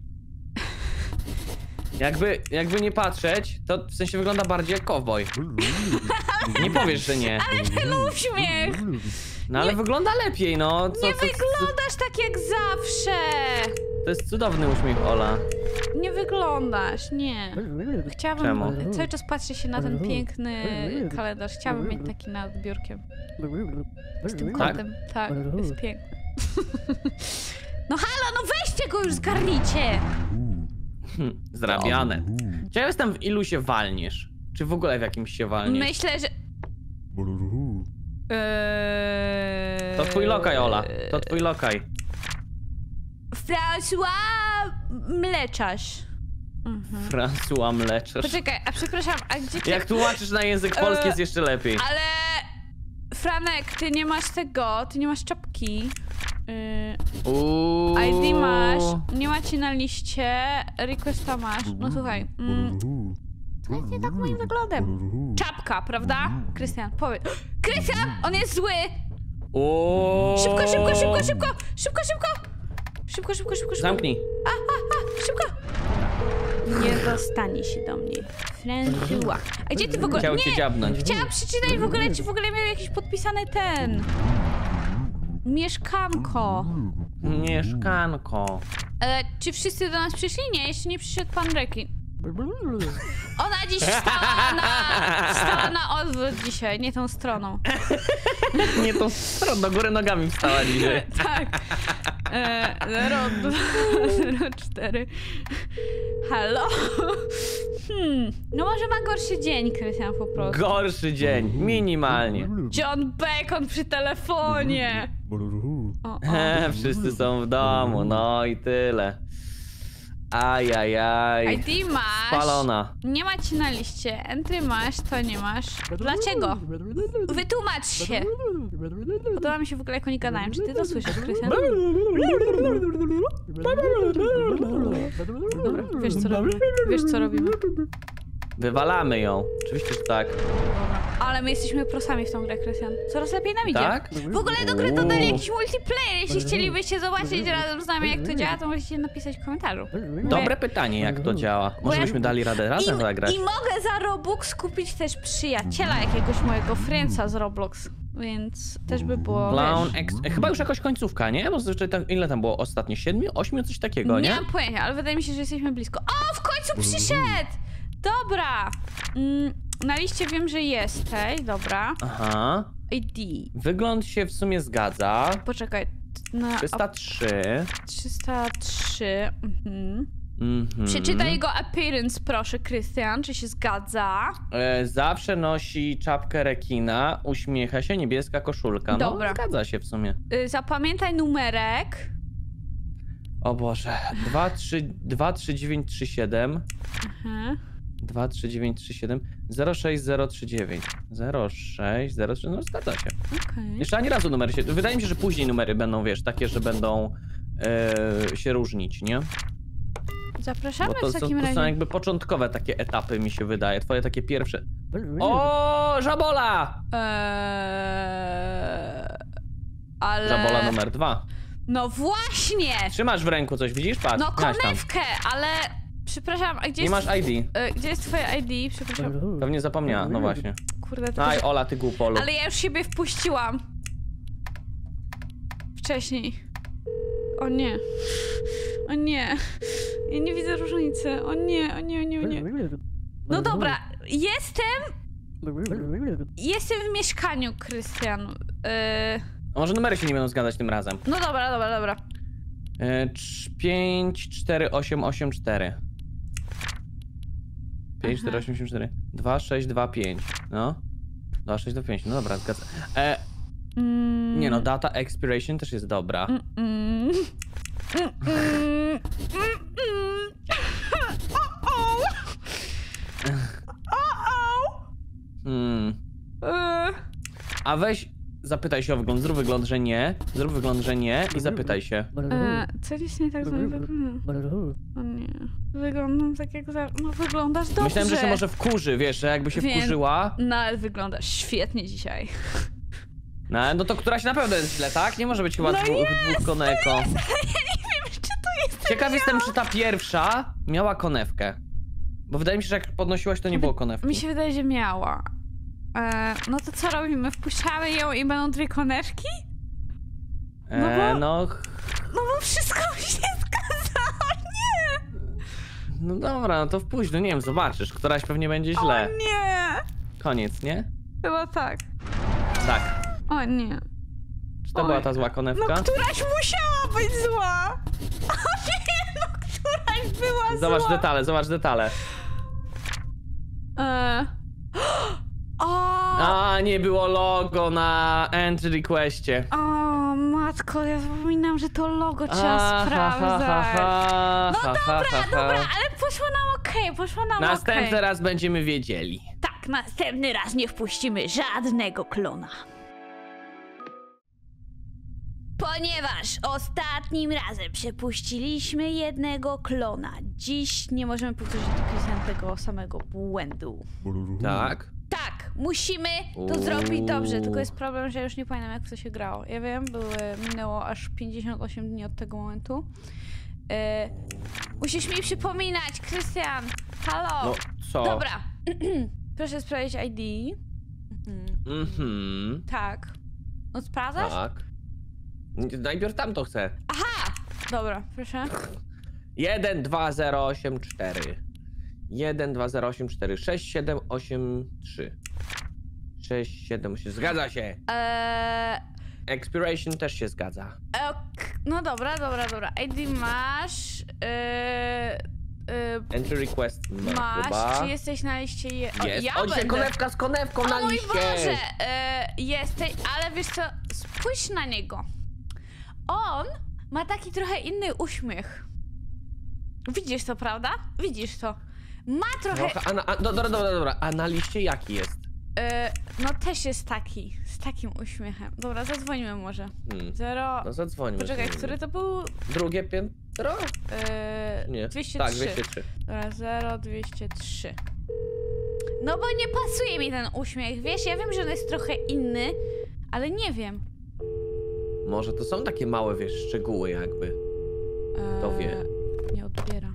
Jakby, jakby nie patrzeć, to w sensie wygląda bardziej jak cowboy. Nie powiesz, że nie. Ale ten uśmiech! No ale nie, wygląda lepiej, no. Co, nie co, co, wyglądasz tak jak zawsze! to jest cudowny uśmiech, Ola. Nie wyglądasz, nie. Chciałabym... Czemu? Cały czas patrzę się na ten piękny kalendarz. Chciałabym mieć taki nad biurkiem. Z tym Tak? kotem. Tak, jest piękny. No halo, no weźcie go już, zgarnijcie! Hm, zrabiane. Czy ja jestem w ilu się walniesz? Czy w ogóle w jakimś się walniesz? Myślę, że... Eee... To twój lokaj, Ola. To twój lokaj. François Mleczarz. Mhm. François Mleczarz. Poczekaj, a przepraszam, a gdzie ty... Jak tłumaczysz na język polski Eee, jest jeszcze lepiej. Ale... Franek, ty nie masz tego, ty nie masz czapki. Yy, Uuu. I D masz, nie macie na liście, requesta masz. No słuchaj. Mm, co jest nie tak moim wyglądem? Czapka, prawda? Krystian, powiedz. Krystian, on jest zły! Uuu. Szybko, szybko, szybko, szybko! Szybko, szybko! Szybko, szybko, szybko, szybko. Zamknij. A, a, a, szybko! Nie dostanie się do mnie. François. A gdzie ty w ogóle... Chciał Nie! cię dziabnąć. Chciałam przeczytać w ogóle, czy w ogóle miał jakiś podpisany ten... Mieszkanko. Mieszkanko. E, czy wszyscy do nas przyszli? Nie, jeszcze nie przyszedł pan Rekin. Ona dziś wstała na, wstała na odwrót dzisiaj, nie tą stroną. Nie tą stroną, do góry nogami wstała dzisiaj. Tak. E, zero dwa zero cztery. Halo? Hmm. No może ma gorszy dzień, Krystian, po prostu. Gorszy dzień, minimalnie. John Bacon przy telefonie. O, o. He, wszyscy są w domu, no i tyle. Ajajaj. I D masz. Spalona. Nie ma ci na liście. Entry masz, to nie masz. Dlaczego? Wytłumacz się. Podoba mi się w ogóle, jak oni gadają. Czy ty to słyszysz, Krystian? Dobra, wiesz co robimy. Wiesz co robimy. Wywalamy ją. Oczywiście, że tak. Ale my jesteśmy prosami w tą grę, Krystian. Coraz lepiej nam idzie. Tak? W ogóle do gry dodali jakiś multiplayer. Jeśli chcielibyście zobaczyć razem z nami, jak to działa, to możecie napisać w komentarzu. Dobre pytanie, jak to działa. Może byśmy dali radę razem I, zagrać. I mogę za Robux kupić też przyjaciela jakiegoś mojego friendsa z Roblox. Więc też by było, Clown wiesz... X... Chyba już jakoś końcówka, nie? Bo zazwyczaj tam, ile tam było ostatnio? Siedmiu? Ośmiu? Coś takiego, nie? Nie mam pojęcia, ale wydaje mi się, że jesteśmy blisko. O, w końcu przyszedł! Dobra. Mm, na liście wiem, że jesteś, dobra. Aha. I D. Wygląd się w sumie zgadza. Poczekaj. Na, trzysta trzy. trzysta trzy. Mhm. Mhm. Przeczytaj jego appearance, proszę, Krystian, czy się zgadza? E, zawsze nosi czapkę rekina, uśmiecha się, niebieska koszulka. Dobra. No, zgadza się w sumie. Y, zapamiętaj numerek. O Boże. dwa trzy dziewięć trzy siedem. Mhm. dwa trzy dziewięć trzy siedem zero sześć zero trzy dziewięć zero sześć zero trzy, no zgadza się. Okej. Jeszcze ani razu numery się... Wydaje mi się, że później numery będą, wiesz, takie, że będą e, się różnić, nie? Zapraszamy Bo to w są, takim to są razie. jakby początkowe takie etapy, mi się wydaje. Twoje takie pierwsze. O, żabola! Eee... Ale... Żabola numer dwa. No właśnie! Trzymasz w ręku coś, widzisz? Patrz, No miałeś tam. konewkę, ale... Przepraszam, a gdzie Nie jest... masz I D. E, gdzie jest twoje I D? Przepraszam. Pewnie zapomniała, no właśnie. Kurde, to... Aj, Ola, ty głupolu. Ale ja już siebie wpuściłam. Wcześniej. O nie. O nie. Ja nie widzę różnicy. O nie, o nie, o nie, o nie. No dobra, jestem... Jestem w mieszkaniu, Krystian. Yy... A może numery się nie będą zgadzać tym razem? No dobra, dobra, dobra. pięć, cztery, osiem, osiem, cztery. pięć, cztery, osiem, osiem, cztery. dwa, sześć, dwa, pięć. No. dwa, sześć, dwa, pięć. No dobra, zgadza. E, Mm. nie no, data expiration też jest dobra. Mm, mm. Mm, mm. Mm, mm. O-o. O-o. Hmm. Yy. A weź, zapytaj się o wygląd. Zrób wygląd, że nie. Zrób wygląd, że nie i zapytaj się. E, co jest nie tak z moim wyglądem? O nie. Wyglądam tak jak za... No wyglądasz dobrze. Myślałem, że się może wkurzy, wiesz, że jakby się Wiem. wkurzyła. No ale wyglądasz świetnie dzisiaj. No, no to któraś na pewno jest źle, tak? Nie może być chyba No dwóch, jest, dwóch koneko. Ja nie wiem, czy to jest... Ciekaw jestem, czy ta pierwsza miała konewkę. Bo wydaje mi się, że jak podnosiłaś, to nie było konewki. Mi się wydaje, że miała. E, no to co robimy? Wpuszczamy ją i będą dwie konewki? No bo... E, no, No bo wszystko mi się zgadzało, nie! no dobra, no to wpuść, no nie wiem, zobaczysz. Któraś pewnie będzie O źle. nie! Koniec, nie? Chyba tak. Tak. O nie. Czy to Oj. była ta zła No konewka? któraś musiała być zła! O nie, no któraś była Zobacz zła! detale, zobacz detale. E... O, A, nie było logo na entry requestie. o, matko, ja zapominam, że to logo trzeba A, ha, ha, sprawdzać. ha, ha, No ha, dobra, ha, ha. dobra, ale poszło nam okej, poszło nam okej. Następny raz będziemy wiedzieli. Tak, następny raz nie wpuścimy żadnego klona. Ponieważ ostatnim razem przepuściliśmy jednego klona, dziś nie możemy powtórzyć do Krystiana tego samego błędu. Tak. Tak, musimy to Uuu. zrobić dobrze, tylko jest problem, że już nie pamiętam jak w to się grało. Ja wiem, były, minęło aż pięćdziesiąt osiem dni od tego momentu. Yy, musisz mi przypominać, Krystian, halo. No, co? Dobra, proszę sprawdzić I D. Mhm. Mhm. Tak. No sprawdzasz? Tak. Najpierw tam to chcę. Aha! Dobra, proszę. jeden, dwa, zero, osiem, cztery. jeden, dwa, zero, osiem, cztery. sześć, siedem, osiem, trzy. sześć, siedem, osiem. Zgadza się. Eee, Expiration też się zgadza. ok, no dobra, dobra, dobra. I D masz. Eee, eee, Entry request masz, masz. chyba. Czy jesteś na liście? Je... O, Jest. ja O, dzisiaj będę. konewka z konewką O na mój liście. Boże! Eee, jesteś, ale wiesz co? Spójrz na niego. On ma taki trochę inny uśmiech. Widzisz to, prawda? Widzisz to. Ma trochę. Trochę, a na, a, do, dobra, dobra, dobra. A na liście jaki jest? E, no też jest taki, z takim uśmiechem. Dobra, zadzwonimy może. Hmm. Zero. No zadzwońmy. Poczekaj, zadzwońmy. który to był? Drugie piętro? E, Nie. dwieście Tak, trzy. dwieście trzy. Dobra, zero, dwieście trzy. No bo nie pasuje mi ten uśmiech, wiesz? Ja wiem, że on jest trochę inny, ale nie wiem. Może to są takie małe, wiesz, szczegóły jakby. Kto E, wie? Nie odbiera.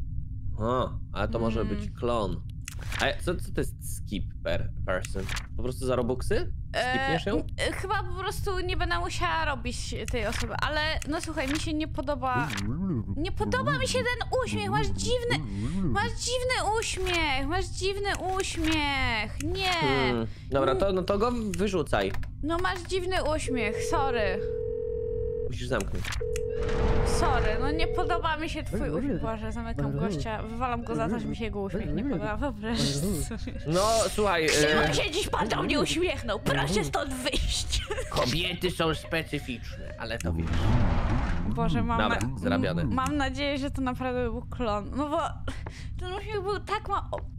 O, ale to może Mm. być klon. A co, co to jest skip per person? Po prostu za robuxy? Skipniesz ją? E, chyba po prostu nie będę musiała robić tej osoby, ale no słuchaj, mi się nie podoba. Nie podoba mi się ten uśmiech, masz dziwny. Masz dziwny uśmiech, masz dziwny uśmiech. Nie. Hmm. Dobra, to, no to go wyrzucaj. No masz dziwny uśmiech, sorry. Musisz zamknąć. Sorry, no nie podoba mi się twój uśmiech. Boże, zamykam gościa, wywalam go za to, że mi się jego uśmiech nie podoba. Po prostu. No, słuchaj. Chyba E, się dziś pan do mnie uśmiechnął, proszę stąd wyjść. kobiety są specyficzne, ale to wiesz. Boże, mam, Dobra, na... zarabiane. m- mam nadzieję, że to naprawdę był klon. No bo ten uśmiech był tak ma... O,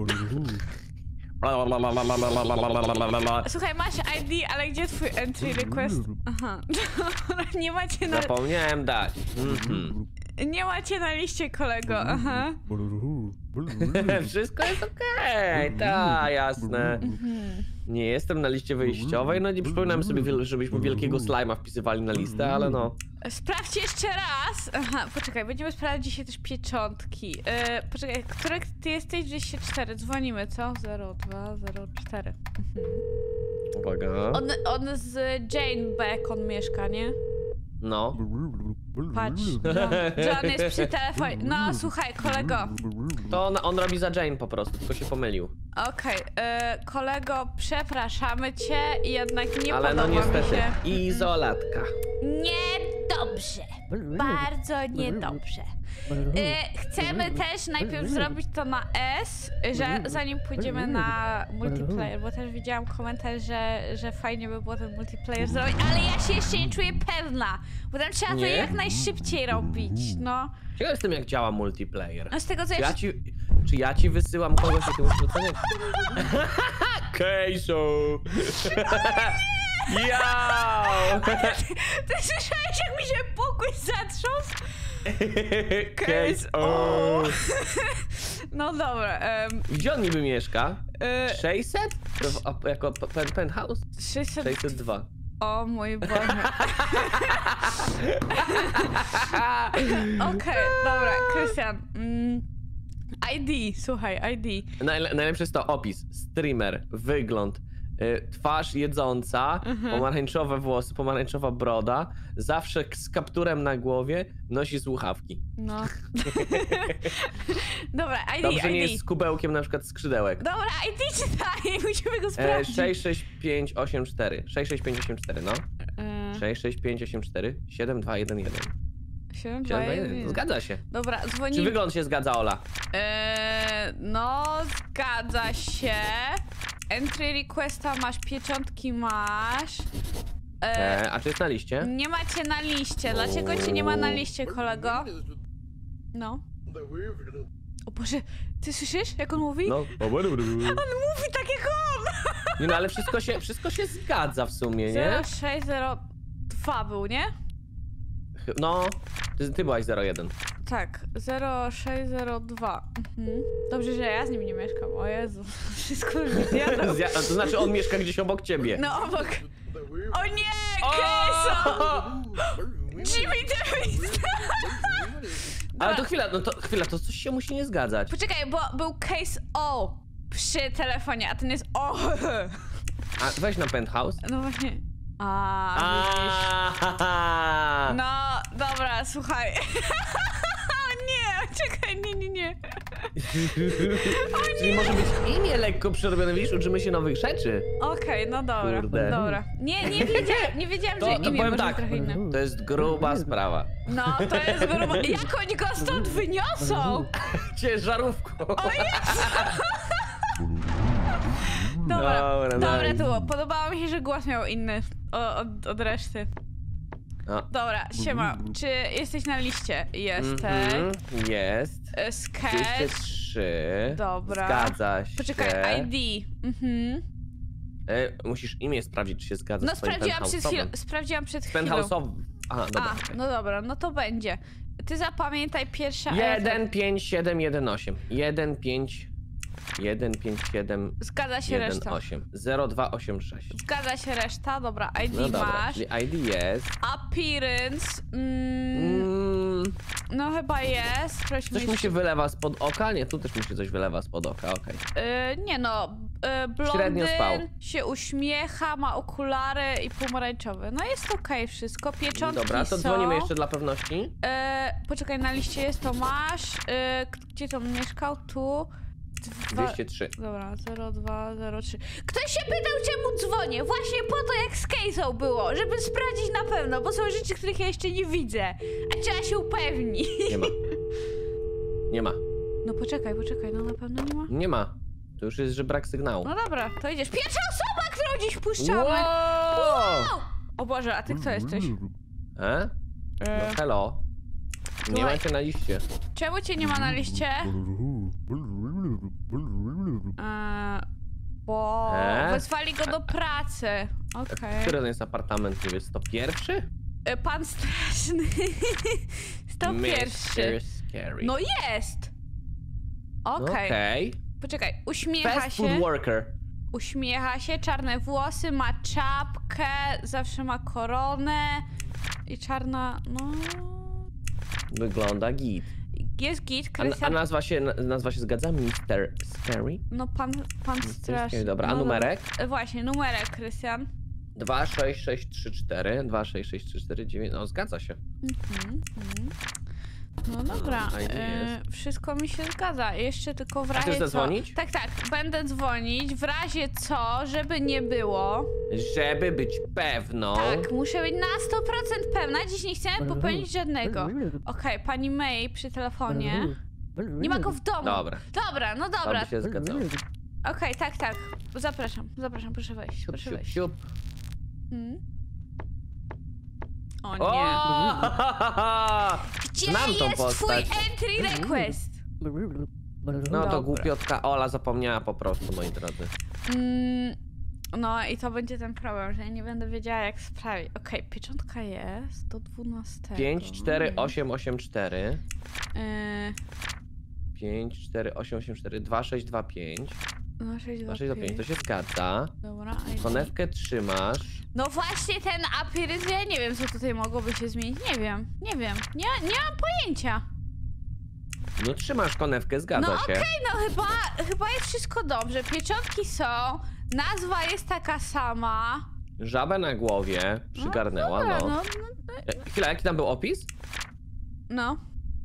słuchaj, masz I D, ale gdzie twój entry request? Aha, dobra, nie macie na... Zapomniałem dać. Mhm. Nie macie na liście, kolego, aha. Wszystko jest okej, okay. Tak, jasne. Nie jestem na liście wyjściowej, no nie przypominam sobie, żebyśmy wielkiego slajma wpisywali na listę, ale no. Sprawdź jeszcze raz. Aha, poczekaj, będziemy sprawdzać dzisiaj też pieczątki. Yy, poczekaj, które ty jesteś? dwieście cztery. Dzwonimy, co? zero dwa zero cztery. Mhm. Uwaga. On, on z Jane Bacon mieszka, nie? No. Patrz, John, John jest przy telefonie. No, słuchaj, kolego. To on, on robi za Jane po prostu, tylko się pomylił. Okej, okay, kolego, przepraszamy cię, jednak nie Ale podoba no niestety, mi się. izolatka. Niedobrze. Bardzo niedobrze. Y, chcemy też najpierw zrobić to na S, że zanim pójdziemy na multiplayer, bo też widziałam komentarz, że, że fajnie by było ten multiplayer zrobić, ale ja się jeszcze nie czuję pewna, bo tam trzeba to Nie? jak najszybciej robić, no. Ciekaw jestem, jak działa multiplayer. No z tego co Czy ja... ja ci, czy ja ci wysyłam kogoś i ty musisz oceniać? Kejso! Jao! Ty słyszałeś, jak mi się pokój zatrząsł? Case o. No dobra. Um, Gdzie on niby mieszka? y, sześćset? To w- Jako pen- penthouse? sześćset... sześćset dwa. O mój Boże. Okej, dobra, Krystian. Mm, I D, słuchaj, I D. Najle najlepsze jest to opis. Streamer, wygląd, y, twarz jedząca, pomarańczowe włosy, pomarańczowa broda, zawsze z kapturem na głowie, nosi słuchawki. No. Dobra, I D, Dobrze nie I D. jest z kubełkiem na przykład skrzydełek. Dobra, I D czytaj, musimy go E, sprawdzić. sześć sześć pięć osiem cztery. sześć sześć pięć osiem cztery, no. E, sześć sześć pięć osiem cztery siedem dwa jeden jeden. siedem, dwa, siedem dwa jeden. jeden. Zgadza się. Dobra, Czy dzwonimy. wygląd się zgadza, Ola? Eee, no, zgadza się. Entry requesta masz, pieczątki masz. Eee, E, a czy jest na liście? nie macie na liście. Dlaczego cię nie ma na liście, kolego? No. O Boże, ty słyszysz, jak on mówi? No. On mówi tak jak on! Nie, no ale wszystko się, wszystko się zgadza w sumie, nie? zero sześć zero dwa był, nie? Chy- No, ty, ty byłaś zero jeden. Tak, zero sześć zero dwa. Mhm. Dobrze, że ja z nim nie mieszkam. O Jezu, wszystko już zjadam. Zja- to znaczy on mieszka gdzieś obok ciebie. No obok. O nie, Keso! Jimmy Davis! Ale to chwila, no to chwila, to coś się musi nie zgadzać. Poczekaj, bo był case O przy telefonie, a ten jest O. A weź na penthouse. No właśnie. A, widzisz. A, No, dobra, słuchaj. O nie, czekaj, nie, nie, nie. Czyli może być imię lekko przerobione, widzisz, uczymy się nowych rzeczy. Okej, no dobra, Kurde. dobra. Nie, nie wiedziałem, nie wiedziałem, To, że to imię powiem może tak, być trochę inne. to jest gruba sprawa. No, to jest grubo. Jak oni go stąd wyniosą? Ciężarówką. O Jezu! Dobra, Dobra, dobre nice. to było. Podobało mi się, że głos miał inny o- od, od reszty. No. Dobra, siema. Czy jesteś na liście? Jesteś. Mhm, jest. E, Sketch. dwieście trzy. Dobra. Zgadza się. Poczekaj, I D. Mhm. E, musisz imię sprawdzić, czy się zgadza No z twoim sprawdziłam przed chwilą. penthouse'owym. Sprawdziłam przed chwilą. Penthouse'owy. Aha, dobra. A, okej. no dobra, no to będzie. Ty zapamiętaj pierwsza jeden pięć siedem jeden osiem. jeden pięć jeden pięć siedem Zgadza się jeden reszta. osiem. zero dwa osiem sześć. Zgadza się reszta, dobra, I D No dobra, masz. czyli I D jest. Appearance. Mm, Mm, no chyba jest. Sprawdźmy coś mi się wylewa spod oka? Nie, tu też mi się coś wylewa spod oka, okej. Y, nie no, y, Średnio spał. blondyn, się uśmiecha, ma okulary i pomarańczowy. No jest okej wszystko, pieczątki Dobra, to są. dzwonimy jeszcze dla pewności. Y, poczekaj, na liście jest, to masz. Y, k- gdzie to mieszkał? Tu. Dwa... dwieście trzy. Dobra, zero dwa zero trzy. Ktoś się pytał, czemu dzwonię. Właśnie po to, jak z Case'ą było, żeby sprawdzić na pewno, bo są rzeczy, których ja jeszcze nie widzę. A trzeba się upewnić. Nie ma. Nie ma. No poczekaj, poczekaj, no na pewno nie ma. Nie ma. To już jest, że brak sygnału. No dobra, to idziesz. Pierwsza osoba, którą dziś puszczamy! Wow! O Boże, a ty kto jesteś? E? No E, hello. Nie Słuchaj. macie na liście. czemu cię nie ma na liście? E, bo E? wezwali go do pracy. Okej. Który to jest apartament? Nie wiem, sto pierwszy? E, Pan straszny. Stał pierwszy. Scary. No jest! Okej. Okej. Poczekaj, uśmiecha Fast się. food worker. Uśmiecha się, czarne włosy, ma czapkę, zawsze ma koronę i czarna, no... Wygląda git. Jest git, A, a Krystian... nazwa się, nazwa się zgadza? mister Scary? No pan, pan straszny. Scary, dobra. A no, numerek? Dobra. Właśnie, numerek, Krystian. dwa sześć sześć trzy cztery, dwa sześć sześć trzy cztery dziewięć, no zgadza się. Mhm, mhm. No dobra, No, fajnie e, wszystko mi się zgadza. Jeszcze tylko w A chcesz razie co... zadzwonić? Tak, tak, będę dzwonić. W razie co, żeby nie było. Żeby być pewną. Tak, muszę być na sto procent pewna. Dziś nie chcemy popełnić żadnego. Okej, pani May przy telefonie. Nie ma go w domu. Dobra. Dobra, no To dobra. by się zgadzało. Okej, tak, tak. Zapraszam, zapraszam, proszę wejść, Siup, proszę siup, wejść. siup. Hmm? O O! nie. Gdzie Znam tą jest postać. twój entry request? No Dobra. to głupiotka Ola zapomniała po prostu, moi drodzy. Mm, no i to będzie ten problem, że ja nie będę wiedziała jak sprawić. Okej, pieczątka jest do dwunastego. pięć cztery osiem osiem cztery. Yy, pięć cztery osiem osiem cztery dwa sześć dwa pięć. no sześć, dwa dwa, sześć dwa pięć, to pięć. się zgadza. Dobra, a ile? Konewkę trzymasz. No właśnie ten apiryt, ja nie wiem co tutaj mogłoby się zmienić. Nie wiem, nie wiem. Nie, nie mam pojęcia. No trzymasz konewkę, zgadza No się. okej, no chyba, chyba jest wszystko dobrze. Pieczątki są, nazwa jest taka sama. Żabę na głowie przygarnęła, Dobra, no. no, E, Chwila, jaki tam był opis? no.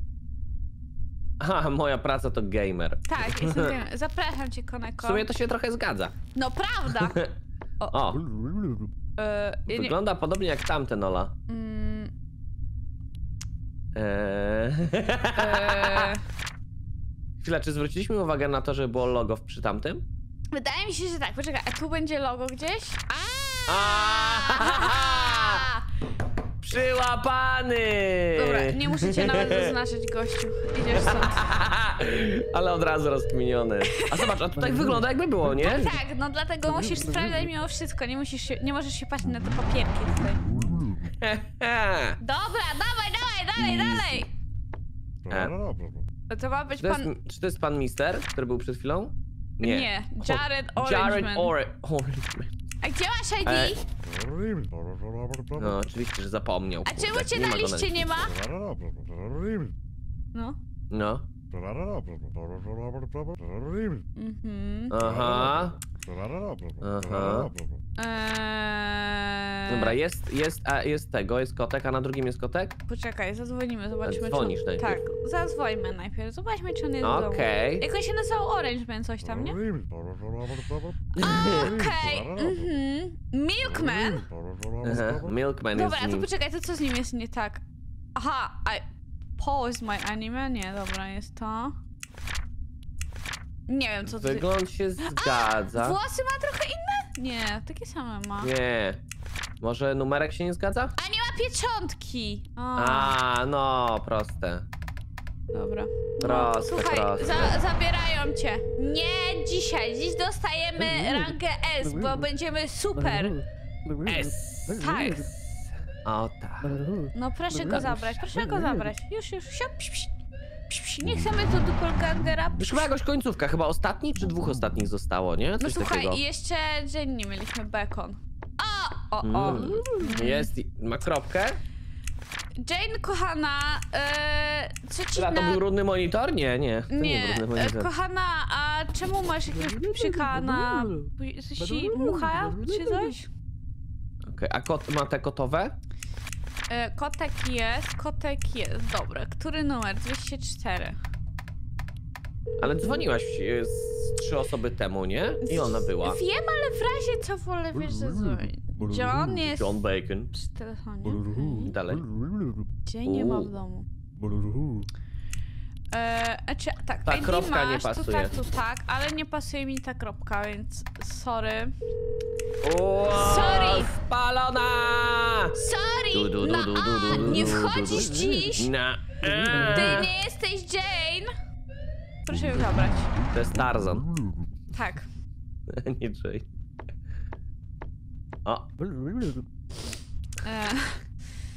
Aha, moja praca to gamer. Tak, jestem wiem. Zapraszam cię, W Koneko. sumie to się trochę zgadza. No prawda. O, E, ja nie, wygląda podobnie jak tamten, Ola. mm, Eee... e, Chwila, czy zwróciliśmy uwagę na to, że było logo w- przy tamtym? wydaje mi się, że tak. Poczekaj, a tu będzie logo gdzieś? A! Aaaa! Przyłapany! Dobra, nie muszę cię nawet zaznaczyć, gościu. Idziesz stąd. Ale od razu rozkminiony. A zobacz, a tutaj wygląda jakby było, nie? Tak, no dlatego musisz sprawdzać mimo wszystko. Nie musisz się, nie możesz się patrzeć na te papierki tutaj. Dobra, dawaj, dawaj, dalej, dalej! To ma być Czy to, jest, pan... czy to jest pan mister, który był przed chwilą? Nie. Nie, Jared Jared Orangeman. Or Orangeman. A gdzie masz I D? E, No, oczywiście, że zapomniał. A czemu kurde, cię nie na ma go liście nie ma? No. No. Mhm. Aha. Aha. Eee... Dobra, jest, jest, a jest tego, jest kotek, a na drugim jest kotek? Poczekaj, zadzwonimy, zobaczymy Dzwonisz czy... najpierw. Tak, zadzwońmy najpierw, zobaczmy czy on jest w domu. Okej. Jak on się nazywał Orangeman, coś tam, nie? Okej, mhm. Milkman? Aha, Milkman jest Dobra, z to nim. poczekaj, to co z nim jest nie tak? Aha, I paused my anime? Nie, dobra, jest to. Nie wiem, co to jest. Wygląd się zgadza. Włosy ma trochę inne? Nie, takie same ma. Nie. Może numerek się nie zgadza? A nie ma pieczątki! O, A, no, proste. dobra. No, Proste, słuchaj, proste. Za, zabierają cię. Nie dzisiaj, dziś dostajemy rangę S, bo będziemy super. S. Tak. S. O tak. No proszę go zabrać, proszę go zabrać. Już, już, siop, psz, psz. Psz, psz. Nie chcemy tu doppelgangera. Już chyba jakoś końcówka, chyba ostatni czy dwóch ostatnich zostało, nie? No Coś słuchaj, takiego. i jeszcze dzień nie mieliśmy bekon. O, o, o. Mm. Jest, i- ma kropkę? Jane, kochana, e, co ci A to na... był brudny monitor? Nie, nie. To nie, Nie, był brudny e, monitor. kochana, a czemu masz jakiegoś psieka na... Coś ci mucha czy coś? Okej, a kot ma te kotowe? E, kotek jest, kotek jest. Dobra, który numer? dwieście cztery. Ale dzwoniłaś e, z trzy osoby temu, nie? I ona była. Wiem, ale w razie co wolę, wiesz, zadzwonić. John jest John Bacon. przy telefonie. Mhm. Dalej. Gdzie nie ma w U. domu. E, znaczy, tak, Ta I D kropka nie masz, pasuje. Tu tak, tu tak, ale nie pasuje mi ta kropka, więc sorry. O, Sorry. Spalona! Sorry! Du, du, du, Na du, du, A, du, du, nie du, wchodzisz du, du. dziś! Na Ty A. nie jesteś Jane! Proszę ją zabrać. To jest Tarzan. Tak. Nie Jay. O, E,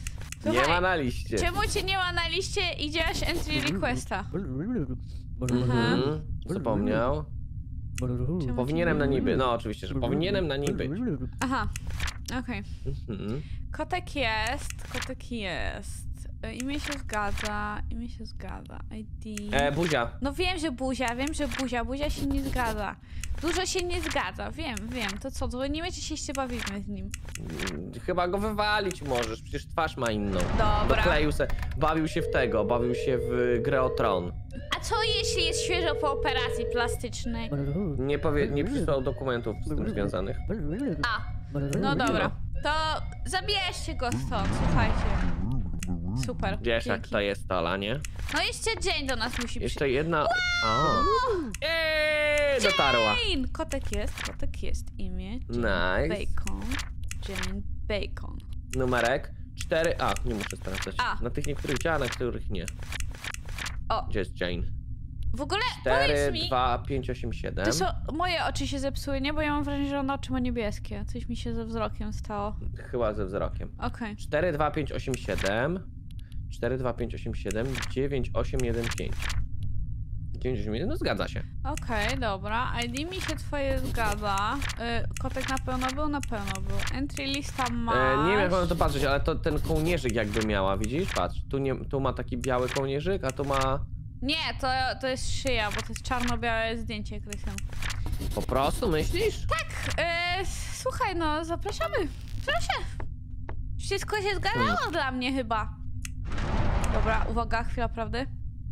Nie Słuchaj, ma na liście. Czemu cię nie ma na liście i działaś entry requesta? Mhm. Zapomniał. Czemu Powinienem cię na nie- niby. No oczywiście, że powinienem na niby. Aha, okej. Mhm. Kotek jest, kotek jest. E, Imię się zgadza, imię się zgadza. I D. E, buzia. No wiem, że buzia, wiem, że buzia, buzia się nie zgadza. Dużo się nie zgadza, wiem, wiem. To co, to nie wiecie, się jeszcze bawimy z nim. Mm, Chyba go wywalić możesz, przecież twarz ma inną. Dobra. Dokleił se. Bawił się w tego, bawił się w grę o tron. A co jeśli jest świeżo po operacji plastycznej? Nie, powie, nie przysłał dokumentów z tym związanych. A, no dobra. To zabierzcie go stąd, słuchajcie. Super. Wiesz jak dzięki. to jest Tola, nie? No jeszcze dzień do nas musi przyjść. Jeszcze jedna... O! Eee, dotarła. Jane! Kotek jest, kotek jest imię. Jane Nice. Bacon. Jane Bacon. Numerek cztery. A, nie muszę sprawdzać. A. Na tych niektórych działa, na których nie. O, Gdzie jest Jane? w ogóle powiedz cztery, mi, dwa, pięć, osiem, siedem. to są, moje oczy się zepsuły, nie? Bo ja mam wrażenie, że one oczy ma niebieskie. Coś mi się ze wzrokiem stało. Chyba ze wzrokiem. Okej. cztery, dwa, pięć, osiem, siedem. cztery, dwa, pięć, osiem, siedem. dziewięć, osiem, jeden, pięć. dziewięć, osiem, jeden, no zgadza się. Okej, dobra. I D mi się twoje zgadza. Y, kotek na pewno był, na pewno był. Entry lista masz. E, nie wiem jak mam na to patrzeć, ale to ten kołnierzyk jakby miała, widzisz? Patrz, tu, nie, tu ma taki biały kołnierzyk, a tu ma... Nie, to, to jest szyja, bo to jest czarno-białe zdjęcie, Krystian. Po prostu myślisz? Tak, y, słuchaj, no zapraszamy. Proszę. Wszystko się zgadzało Hmm. dla mnie chyba. Dobra, uwaga, chwila prawdy.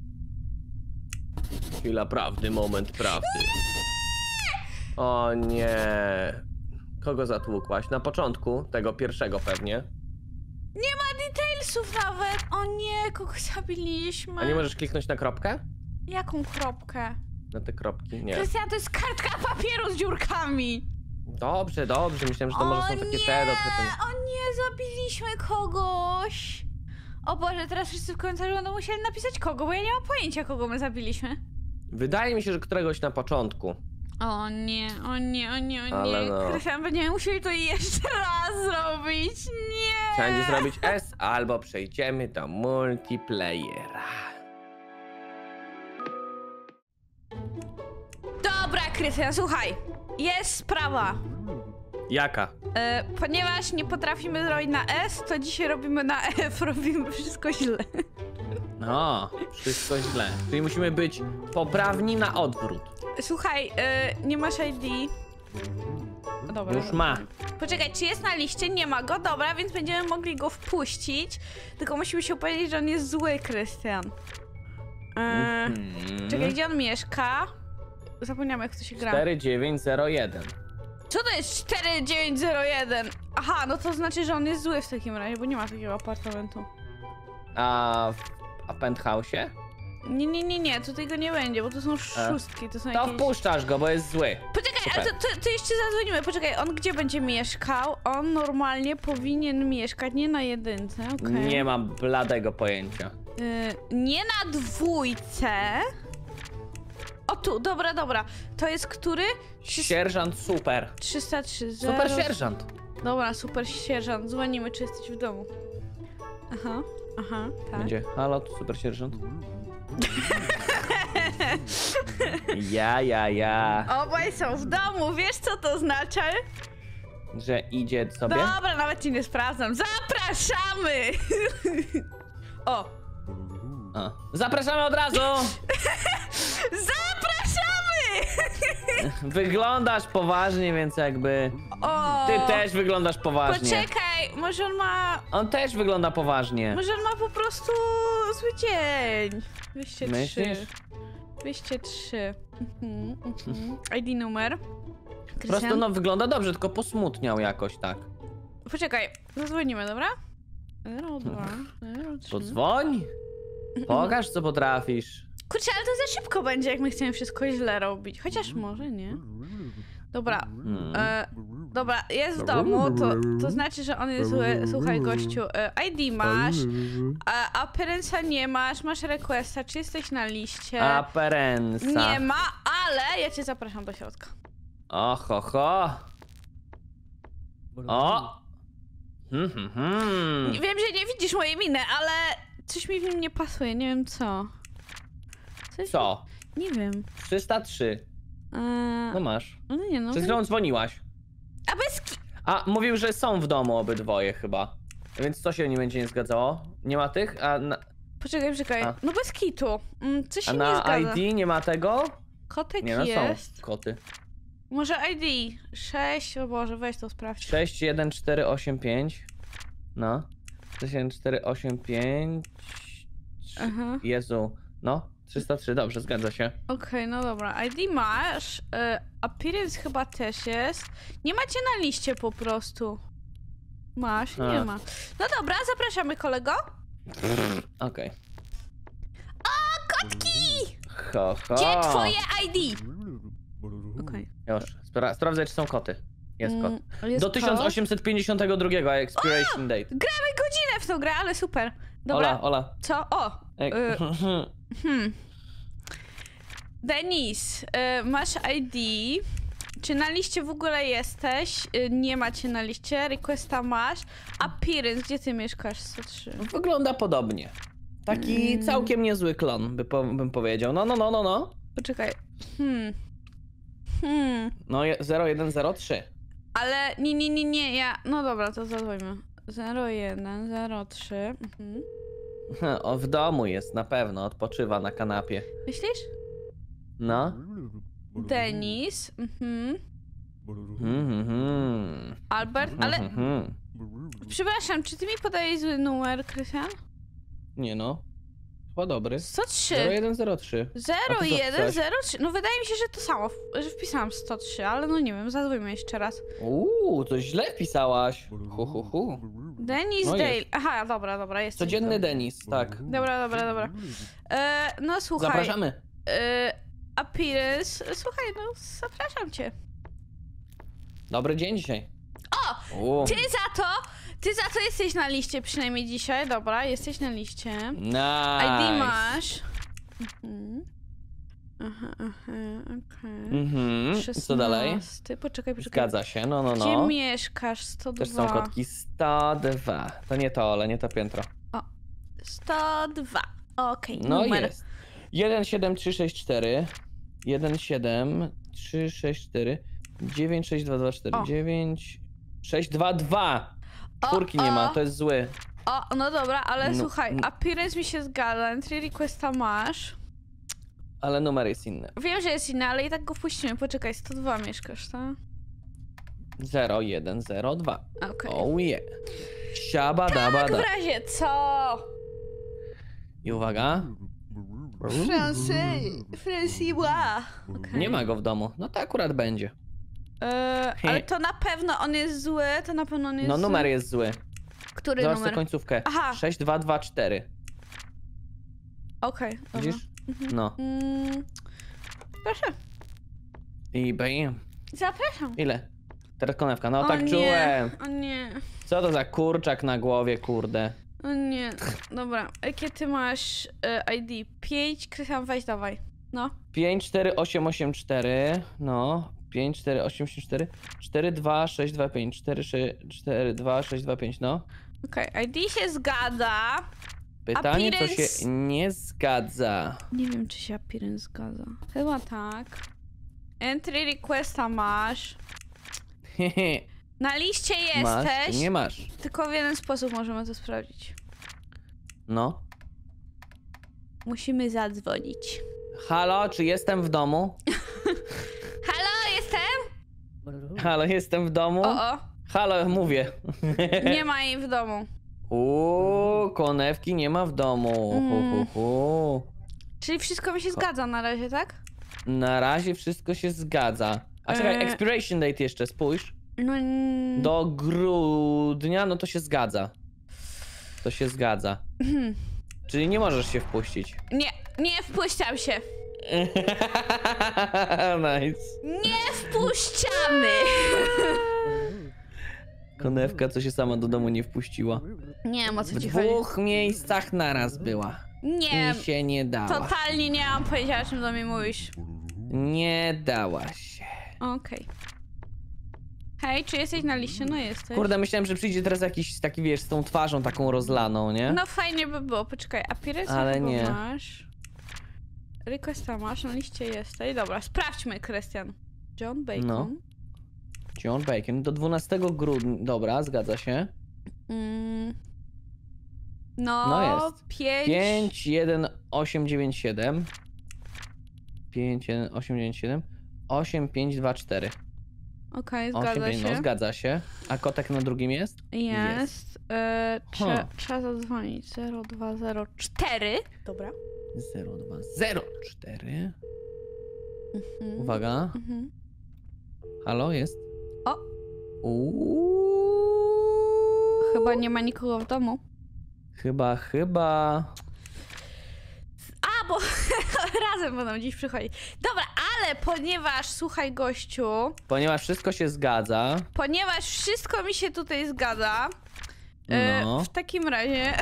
Chwila prawdy, moment prawdy. O nie. Kogo zatłukłaś? Na początku tego pierwszego pewnie. Nie ma detailsów nawet. O nie, kogo zabiliśmy. A nie możesz kliknąć na kropkę? Jaką kropkę? Na te kropki? Nie. Krystian, to jest kartka papieru z dziurkami. Dobrze, dobrze. Myślałem, że to może O są takie nie, te do odchwycenia. o nie, zabiliśmy kogoś. O Boże, teraz wszyscy w komentarzu będą musieli napisać kogo, bo ja nie mam pojęcia, kogo my zabiliśmy. Wydaje mi się, że któregoś na początku. O nie, o nie, o nie, o Ale nie. no. Krystian, będziemy musieli to jeszcze raz zrobić. Nie. Trzeba będzie zrobić S albo przejdziemy do multiplayera. Dobra, Krystian, słuchaj. Jest sprawa. Jaka? E, ponieważ nie potrafimy zrobić na S, to dzisiaj robimy na F, robimy wszystko źle. No, wszystko źle. Czyli musimy być poprawni na odwrót. Słuchaj, e, nie masz I D. Dobra. Już ma. Poczekaj, czy jest na liście? Nie ma go, dobra, więc będziemy mogli go wpuścić. Tylko musimy się upewnić, że on jest zły, Krystian. E, Mhm. Czekaj, gdzie on mieszka? Zapomniałem, jak to się gra. cztery dziewięć zero jeden. Co to jest cztery dziewięć zero jeden? Aha, no to znaczy, że on jest zły w takim razie, bo nie ma takiego apartamentu. A w, a w penthouse'ie? Nie, nie, nie, nie, tutaj go nie będzie, bo to są szóstki, to są To jakieś... wpuszczasz go, bo jest zły. Poczekaj, Super. ale to, to, to jeszcze zadzwonimy, poczekaj, on gdzie będzie mieszkał? On normalnie powinien mieszkać, nie na jedynce, okej. Nie mam bladego pojęcia. Y, nie na dwójce. O tu, dobra, dobra. To jest który? Sierżant super. trzysta trzy. zero. Super sierżant. Dobra, super sierżant. Dzwonimy, czy jesteś w domu. Aha, aha, tak. Będzie, halo, tu super sierżant. Ja, ja, ja. Obaj są w domu, wiesz co to znaczy? Że idzie sobie? Dobra, nawet ci nie sprawdzam. Zapraszamy! O! A. Zapraszamy od razu! Zapraszamy! Wyglądasz poważnie, więc jakby... O! Ty też wyglądasz poważnie. Poczekaj, może on ma... On też wygląda poważnie. Może on ma po prostu zły dzień. dwieście trzy. Myślisz? dwieście trzy. Mhm, mhm. I D numer. Po prostu Krystian? no wygląda dobrze, tylko posmutniał jakoś tak. Poczekaj, zadzwonimy, dobra? zero dwa, zero trzy. Podzwoń. Pokaż co potrafisz. Kurczę, ale to za szybko będzie, jak my chcemy wszystko źle robić. Chociaż może nie. Dobra, Hmm. e, dobra, jest w domu, to, to znaczy, że on jest zły. Słuchaj, gościu, e, I D masz, a appearance'a nie masz, masz requesta, czy jesteś na liście? Aperensa. Nie ma, ale ja cię zapraszam do środka. O, ho, ho. O! Hmm, hmm, hmm. Wiem, że nie widzisz mojej miny, ale coś mi w nim nie pasuje, nie wiem co. Coś Co? Mi... Nie wiem. trzysta trzy. Eee... No masz. No nie no. Przed chwilą dzwoniłaś. A bez ki... A, mówił, że są w domu obydwoje chyba. Więc co się nie będzie nie zgadzało? Nie ma tych? A na, Poczekaj, poczekaj. A. No bez kitu. Mm, coś się a nie na zgadza. I D nie ma tego? Kotek Nie, no jest. są koty. Może I D. sześć, o Boże, weź to sprawdź. sześć jeden cztery osiem pięć. No. sześć jeden cztery osiem pięć. Aha. Jezu. No. trzysta trzy, dobrze, zgadza się. Okej, okay, no dobra. I D masz. Y, appearance chyba też jest. Nie macie na liście po prostu. Masz? Nie A. ma. No dobra, zapraszamy kolego. Okej. Okay. O, kotki! Ho, ho. Gdzie twoje I D? Okej. Okay. Już, spra sprawdzę, czy są koty. Jest kot. Mm, jest Do tysiąc osiemset pięćdziesiątego drugiego expiration date. Gramy godzinę w tą grę, ale super. Dobra. Ola, Ola. Co? O! Ej. Y hmm. Denis, y masz I D. Czy na liście w ogóle jesteś? Y nie macie na liście. Requesta masz. Appearance, gdzie ty mieszkasz? sto trzy. Wygląda podobnie. Taki Mm. całkiem niezły klon, by po, bym powiedział. No, no, no, no, no. Poczekaj. Hmm. Hmm. No, zero jeden zero trzy. Ale nie, nie, nie, nie, ja... No dobra, to zadzwońmy. zero jeden zero trzy. Mhm. O, w domu jest, na pewno. Odpoczywa na kanapie. Myślisz? No. Denis. Mhm. Mhm, mhm. Albert, ale... Mhm. Przepraszam, czy ty mi podajesz zły numer, Krystian? Nie no. Chyba dobry. sto trzy. zero jeden zero trzy. zero jeden zero trzy. No wydaje mi się, że to samo, że wpisałam sto trzy, ale no nie wiem, zadzwójmy jeszcze raz. Uuu, to źle wpisałaś. Hu, hu, hu. Denis No Dale. jest. Aha, dobra, dobra, jest. Codzienny Denis, tak. Dobra, dobra, dobra. E, no słuchaj. Zapraszamy. E, appearance. Słuchaj, no zapraszam cię. Dobry dzień dzisiaj. O! Uuu. Ty za to, ty za to jesteś na liście przynajmniej dzisiaj. Dobra, jesteś na liście. Nice. I D masz. Mhm. Aha, aha, okej. Mhm. Co dalej? szesnasty. Poczekaj, poczekaj. Zgadza się, no, no, Gdzie no. mieszkasz? sto dwa. Też są kotki. sto dwa. To nie to, ale nie to piętro. sto dwa. Okej, No numer. jest. jeden siedem trzy sześć cztery. jeden siedem trzy sześć cztery. dziewięć sześć dwa dwa cztery. O. dziewięć sześć dwa dwa. O, Czwórki nie ma, o. to jest zły. O, no dobra, ale No, słuchaj, no. appearance mi się zgadza, entry requesta masz. Ale numer jest inny. Wiem, że jest inny, ale i tak go wpuścimy. Poczekaj, sto dwa mieszkasz, tak? zero jeden zero dwa. Okej. Oh yeah. Siaba daba Tak, da. w razie co? I uwaga. Francy, Francois. Okay. Nie ma go w domu. No to akurat będzie. E, ale to na pewno on jest zły, to na pewno on jest No zły. numer jest zły. Który Zobacz tę numer? końcówkę. Aha. sześć dwa dwa cztery. Okej, okay, Widzisz? Mhm. No. Mm, proszę, I bam. zapraszam. Ile? Teraz konewka. No O tak nie, czułem. O nie, Co to za kurczak na głowie, kurde. o nie. Dobra, jakie ty masz e, I D? pięć, Krystian, weź dawaj. No. pięć cztery osiem osiem cztery. No. pięć cztery osiem osiem cztery. cztery dwa sześć dwa pięć. cztery cztery dwa sześć dwa pięć. No. Okej, okay, I D się zgadza. Pytanie, co Appearance- się nie zgadza. Nie wiem, czy się appearance zgadza. Chyba tak. Entry requesta masz. Hehe. Na liście Masz jesteś. czy nie masz? Tylko w jeden sposób możemy to sprawdzić. No. Musimy zadzwonić. Halo, czy jestem w domu? Halo, jestem? Halo, jestem w domu? O, o. Halo, mówię. Nie ma jej w domu. Uuu, konewki nie ma w domu. Hu, hu, hu. Czyli wszystko mi się zgadza na razie, tak? Na razie wszystko się zgadza. A czekaj, Eee. expiration date jeszcze, spójrz. No. n- Do grudnia, no to się zgadza. To się zgadza. Czyli nie możesz się wpuścić. Nie, nie wpuszczam się. Nice. Nie wpuszczamy. Konewka, co się sama do domu nie wpuściła. Nie wiem, o co W ci chodzi. dwóch miejscach naraz była. Nie, I się nie dała. totalnie nie mam pojęcia, o czym do mnie mówisz. Nie dała się. Okej. Hej, czy jesteś na liście? No jesteś. Kurde, myślałem, że przyjdzie teraz jakiś taki, wiesz, z tą twarzą taką rozlaną, nie? No fajnie by było, poczekaj, a Pirates Ale chyba nie. masz. Requesta masz, na liście jesteś. Dobra, sprawdźmy, Krystian. John Bacon. No. John Bacon do dwunastego grudnia. Dobra, zgadza się. Mm. No, No jest. pięć. pięć jeden osiem dziewięć siedem. pięć jeden osiem dziewięć siedem. osiem pięć dwa cztery. Okej, osiem zgadza pięć, się. no zgadza się. A kotek na drugim jest? Jest. E, trze, Huh. Trzeba zadzwonić. zero dwa zero cztery. Dobra. zero dwa zero cztery. Mhm. Uwaga. Mhm. Halo, jest? O. Uuu. Chyba nie ma nikogo w domu. Chyba, chyba... A, bo razem będą dziś przychodzić. Dobra, ale ponieważ, słuchaj gościu, Ponieważ wszystko się zgadza. ponieważ wszystko mi się tutaj zgadza, e, No. w takim razie,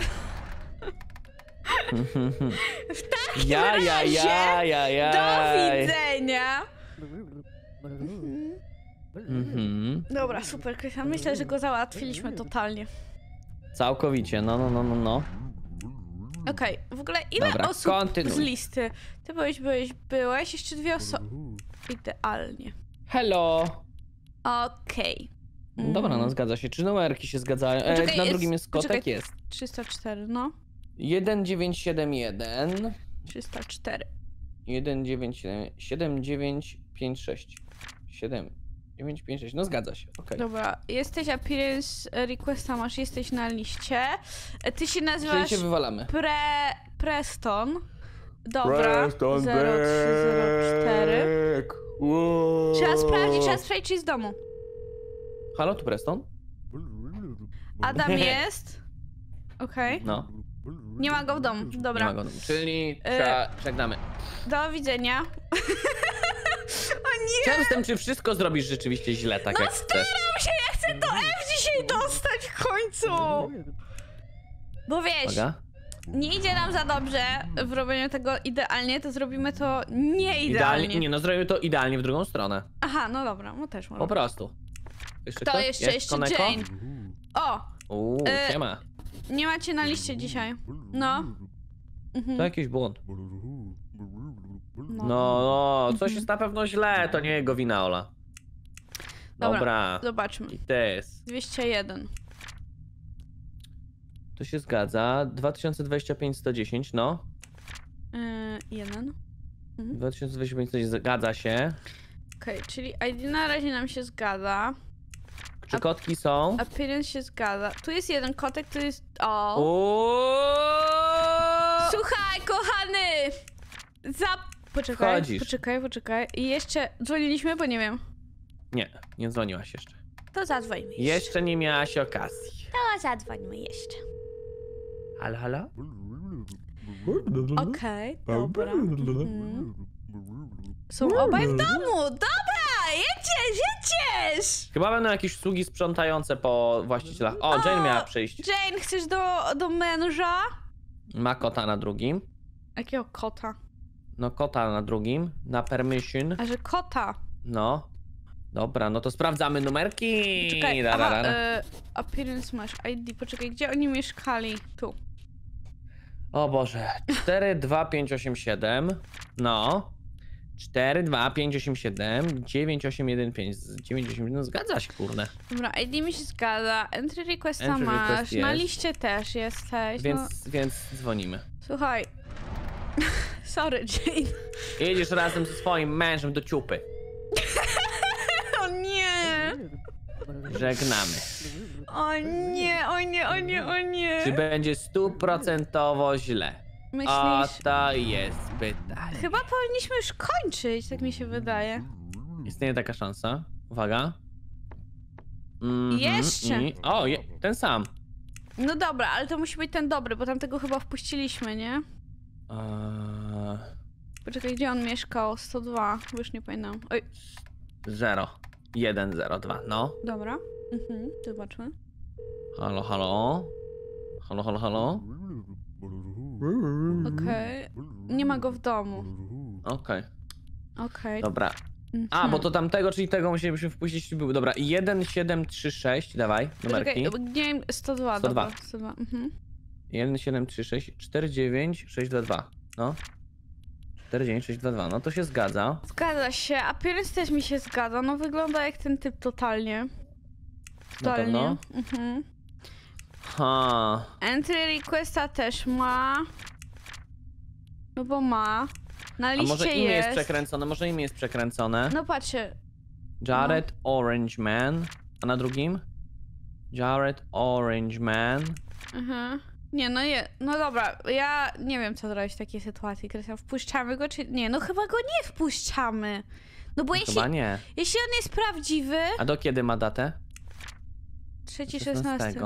w takim Ja, ja, razie, ja, ja, ja. do widzenia. Mhm. Dobra, super, Krystian, myślę, że go załatwiliśmy totalnie. Całkowicie, no, no, no, no, no. Okej, w ogóle ile Dobra, osób kontynuuj. z listy? Ty byłeś, byłeś, byłeś, jeszcze dwie osoby. Idealnie. Hello. Okej. Mm, Dobra, no zgadza się. Czy numerki się zgadzają? E, Poczekaj, na jest- drugim jest kotek, poczekaj. jest. trzysta cztery, no. jeden dziewięć siedem jeden. trzysta cztery. jeden dziewięć siedem dziewięć pięć sześć. siedem dziewięć pięć sześć. No zgadza się. Okej. Dobra, jesteś appearance requesta, masz, jesteś na liście. E, Ty się Czyli nazywasz się wywalamy. Pre... Preston. Dobra, zero trzy zero cztery. Trzeba sprawdzić, trzeba sprawdzić, czy jest w domu. Halo, tu Preston? Adam jest. Okej. No. Nie ma go w domu. Nie Dobra. ma go. Czyli E, trzeba, żegnamy. Do widzenia. O nie! Chciałem z tym, czy wszystko zrobisz rzeczywiście źle, tak No jak chcesz. staram się, ja chcę do F dzisiaj dostać w końcu! Bo wiesz, Uwaga. nie idzie nam za dobrze w robieniu tego idealnie, to zrobimy to nie idealnie. Idealnie. Nie no, zrobimy to idealnie w drugą stronę. Aha, no dobra, no też Po może. prostu. Jeszcze To ktoś? jeszcze, Jest jeszcze Koneko? Jane. O, Uuu, E, siema. nie macie na liście dzisiaj. No. Mhm. To jakiś błąd. No. No, no, coś jest na pewno źle, to nie jego wina, Ola. Dobra. Dobra. Zobaczmy. I test. dwieście jeden. To się zgadza. dwa tysiące dwadzieścia pięć sto dziesięć, no. Yy, jeden. dwa tysiące dwadzieścia pięć sto dziesięć zgadza się. Okej, czyli I D na razie nam się zgadza. Czy A- kotki są? Appearance się zgadza. Tu jest jeden kotek, tu jest... O. Uuuu! Słuchaj, kochany! Za... Poczekaj, Wchodzisz. poczekaj, poczekaj. I jeszcze dzwoniliśmy, bo nie wiem. Nie, nie dzwoniłaś jeszcze. To zadzwońmy jeszcze. Jeszcze nie miałaś okazji. To zadzwońmy jeszcze. Halo, halo? Okej, dobra. Mhm. Są obaj w domu! Dobra! Jedziesz, jedziesz! Chyba będą jakieś usługi sprzątające po właścicielach. O, Jane miała przyjść. Jane, chcesz do, do męża? Ma kota na drugim. Jakiego kota? No, kota na drugim. Na permission. A że kota? No. Dobra, no to sprawdzamy numerki. Czekaj, Da, da, aha, da, da. e, appearance masz, I D, poczekaj, gdzie oni mieszkali? Tu. O Boże. cztery dwa pięć osiem siedem. No. cztery dwa pięć osiem siedem. dziewięć osiem jeden pięć. dziewięć osiem jeden. No zgadza się, kurde. Dobra, I D mi się zgadza, entry requesta Entry masz, request na jest. liście też jesteś, no. Więc, więc dzwonimy. Słuchaj. Sorry, Jane. Jedziesz razem ze swoim mężem do ciupy. O nie! Żegnamy. O nie, o nie, o nie, o nie! Czy będzie stuprocentowo źle? O, Myślisz? to jest pytanie. Chyba powinniśmy już kończyć, tak mi się wydaje. Istnieje taka szansa. Uwaga. Mhm, Jeszcze. I... O, je... ten sam. No dobra, ale to musi być ten dobry, bo tamtego chyba wpuściliśmy, nie? Eee, Poczekaj, gdzie on mieszkał? sto dwa, bo już nie pamiętam. Oj, zero. jeden zero dwa, no. dobra. Mhm, zobaczmy. Halo, halo. Halo, halo, halo. Okej. Nie ma go w domu. Okej. Okej. Dobra. A, bo to tamtego, czyli tego musielibyśmy wpuścić, jeśli były. Dobra, jeden siedem trzy sześć, dawaj, numerki. Czekaj, nie wiem, sto dwa, sto dwa. dobra, sto dwa. Mhm. jeden siedem trzy sześć cztery dziewięć sześć dwa dwa, no. cztery dziewięć sześć dwa dwa, no to się zgadza. Zgadza się, appearance też mi się zgadza, no wygląda jak ten typ totalnie. Totalnie. Na pewno? Mhm. Ha. Entry requesta też ma. No bo ma. Na A liście może imię jest jest. przekręcone, może imię jest przekręcone. No patrzcie. Jared Orange Man, a na drugim? Jared Orange Man. Mhm. Nie, no je, no dobra, ja nie wiem co zrobić w takiej sytuacji, Krystian. Wpuszczamy go czy nie? No chyba go nie wpuszczamy. No bo jeśli, Chyba nie. jeśli on jest prawdziwy... A do kiedy ma datę? Trzeci, szesnasty.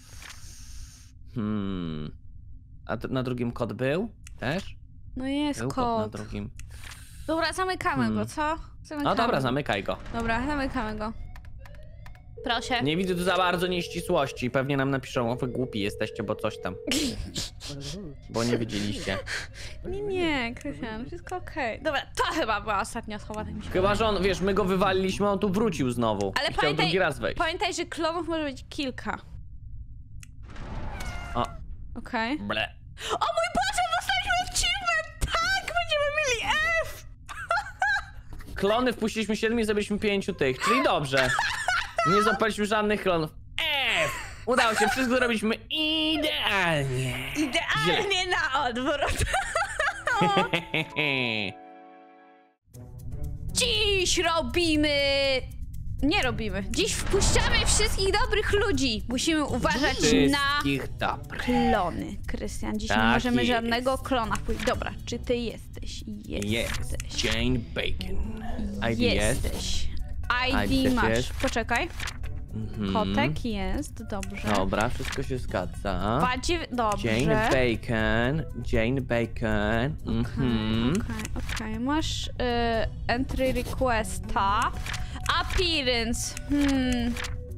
Hmm. A to na drugim kod był? Też? No jest Był kod na kod. drugim. Dobra, zamykamy Hmm. go, co? Zamykamy. No dobra, zamykaj go. Dobra, zamykamy go. Proszę. Nie widzę tu za bardzo nieścisłości. Pewnie nam napiszą, o wy głupi jesteście, bo coś tam. Bo nie widzieliście. Nie, nie, Krystian, wszystko okej. Dobra, to chyba była ostatnia osoba, tak mi się Chyba, wydaje. że on, wiesz, my go wywaliliśmy, on tu wrócił znowu. Ale I chciał pamiętaj- drugi raz wejść. Pamiętaj, że klonów może być kilka. O, Okej. ble. O mój Boże, dostaliśmy achievement! Tak, będziemy mieli F! Klony wpuściliśmy siedmiu i zabiliśmy pięciu tych, czyli dobrze. Nie zapaliśmy żadnych klonów. F! Udało się, wszystko zrobiliśmy idealnie. Idealnie na odwrót. Dziś robimy... Nie robimy. Dziś wpuszczamy wszystkich dobrych ludzi. Musimy uważać na Wszystkich dobrych. klony. Krystian, dziś nie Tak możemy jest. żadnego klona wpuścić. Dobra, czy ty jesteś? Jest. Jesteś. Jane Bacon. I D jest. Jesteś. I D I D też masz. jest. Poczekaj. Mhm. Kotek jest, dobrze. Dobra, wszystko się zgadza. Badzie... Dobrze. Jane Bacon. Jane Bacon. Mhm. Okej, okej. Masz y, entry requesta. Appearance. Hmm.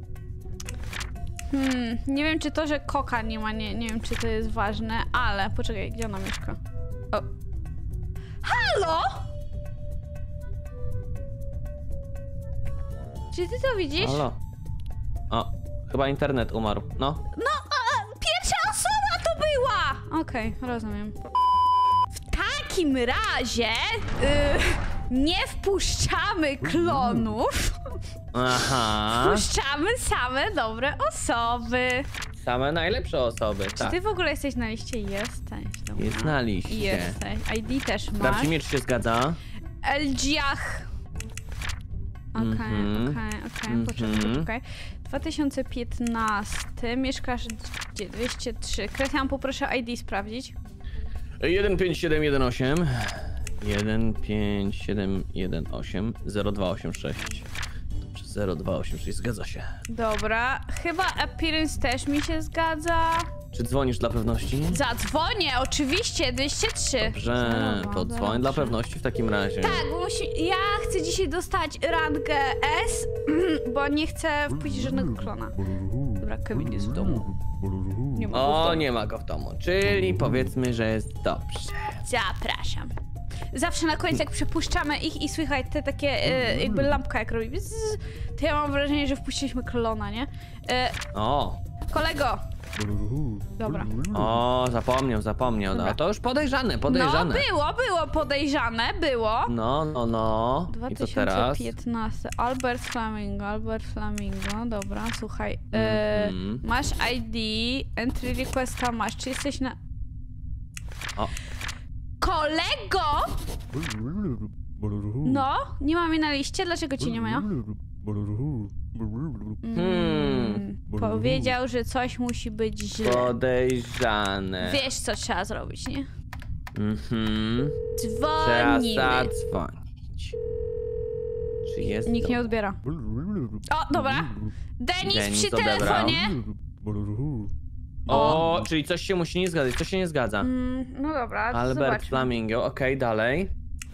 Hmm. Nie wiem, czy to, że koka nie ma, nie, nie wiem, czy to jest ważne, ale poczekaj, gdzie ona mieszka? O. Halo? Czy ty to widzisz? Halo. O, chyba internet umarł. No. No, a, pierwsza osoba to była! Okej, rozumiem. W takim razie y, nie wpuszczamy klonów, Aha. wpuszczamy same dobre osoby. Same najlepsze osoby, Czy tak. ty w ogóle jesteś na liście? Jesteś, dobra. Jest na liście. Jesteś. I D też masz. Sprawdźmy, czy się zgadza. L G-ach. Okej, Mhm. okej, okej, poczekaj, Mhm. poczekaj. dwa tysiące piętnasty, mieszkasz gdzie? dwieście trzy. Krystian, poproszę I D sprawdzić. jeden pięć siedem jeden osiem jeden pięć siedem jeden osiem zero dwa osiem sześć. Dobrze, zero dwa osiem sześć, zgadza się. Dobra, chyba appearance też mi się zgadza. Czy dzwonisz dla pewności? Zadzwonię, oczywiście, dwieście trzy. Dobrze, Zero, to dwa, dzwoń zero, dla trzy. pewności w takim razie. Tak, bo musi... ja chcę dzisiaj dostać rangę S, bo nie chcę wpuścić żadnego klona. Dobra, Kevin jest w domu. Nie ma go w O, domu. nie ma go w domu, czyli powiedzmy, że jest dobrze. Zapraszam. Zawsze na końcu, jak przepuszczamy ich i słychać te takie, e, jakby lampka jak robi bzz, to ja mam wrażenie, że wpuściliśmy klona, nie? E, O, kolego! Dobra. o, zapomniał, zapomniał. Dobra. No, to już podejrzane, No, podejrzane. było, było podejrzane, było. No, no, no. I co teraz? dwa tysiące piętnasty. Albert Flamingo, Albert Flamingo, dobra, słuchaj. E, Mhm. masz I D, entry requesta masz, czy jesteś na... O. Kolego! No, nie mamy na liście, dlaczego cię nie mają? Mm, powiedział, że coś musi być źle. Podejrzane. Wiesz, co trzeba zrobić, nie? Mhm. Trzeba Dzwonimy. zadzwonić. Czy jest Nikt to? nie odbiera. O, dobra. Denis, Denis przy odebrał. telefonie. O, czyli coś się musi nie zgadzać, coś się nie zgadza. Mm, no dobra, Albert zobaczmy. Flamingo, okej, dalej.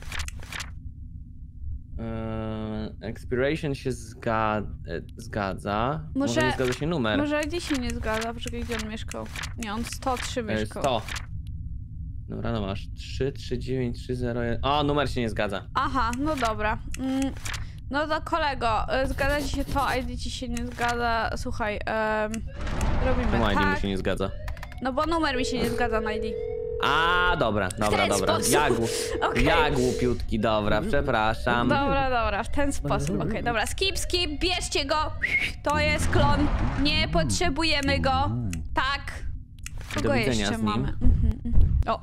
Eee, expiration się zga e, zgadza. Może... Może- nie zgadza się numer. Może gdzieś się nie zgadza, poczekaj, gdzie on mieszkał. Nie, on sto trzy E, mieszkał. sto. Dobra, no masz trzy, trzy, dziewięć, trzy, zero, jeden. O, numer się nie zgadza. Aha, no dobra. Mm, no to kolego, y, zgadza ci się to, I D ci się nie zgadza. Słuchaj, um, robimy Czemu I D mi tak. się nie zgadza? No bo numer mi się nie zgadza na I D. A, dobra, dobra, ten dobra. sposób. Ja, głup, Okej. ja głupiutki, dobra, przepraszam. Dobra, dobra, w ten sposób, okej, dobra, skip, skip, bierzcie go, to jest klon, nie potrzebujemy go, tak. Kogo Do widzenia jeszcze z nim. mamy? Mhm, mhm. O.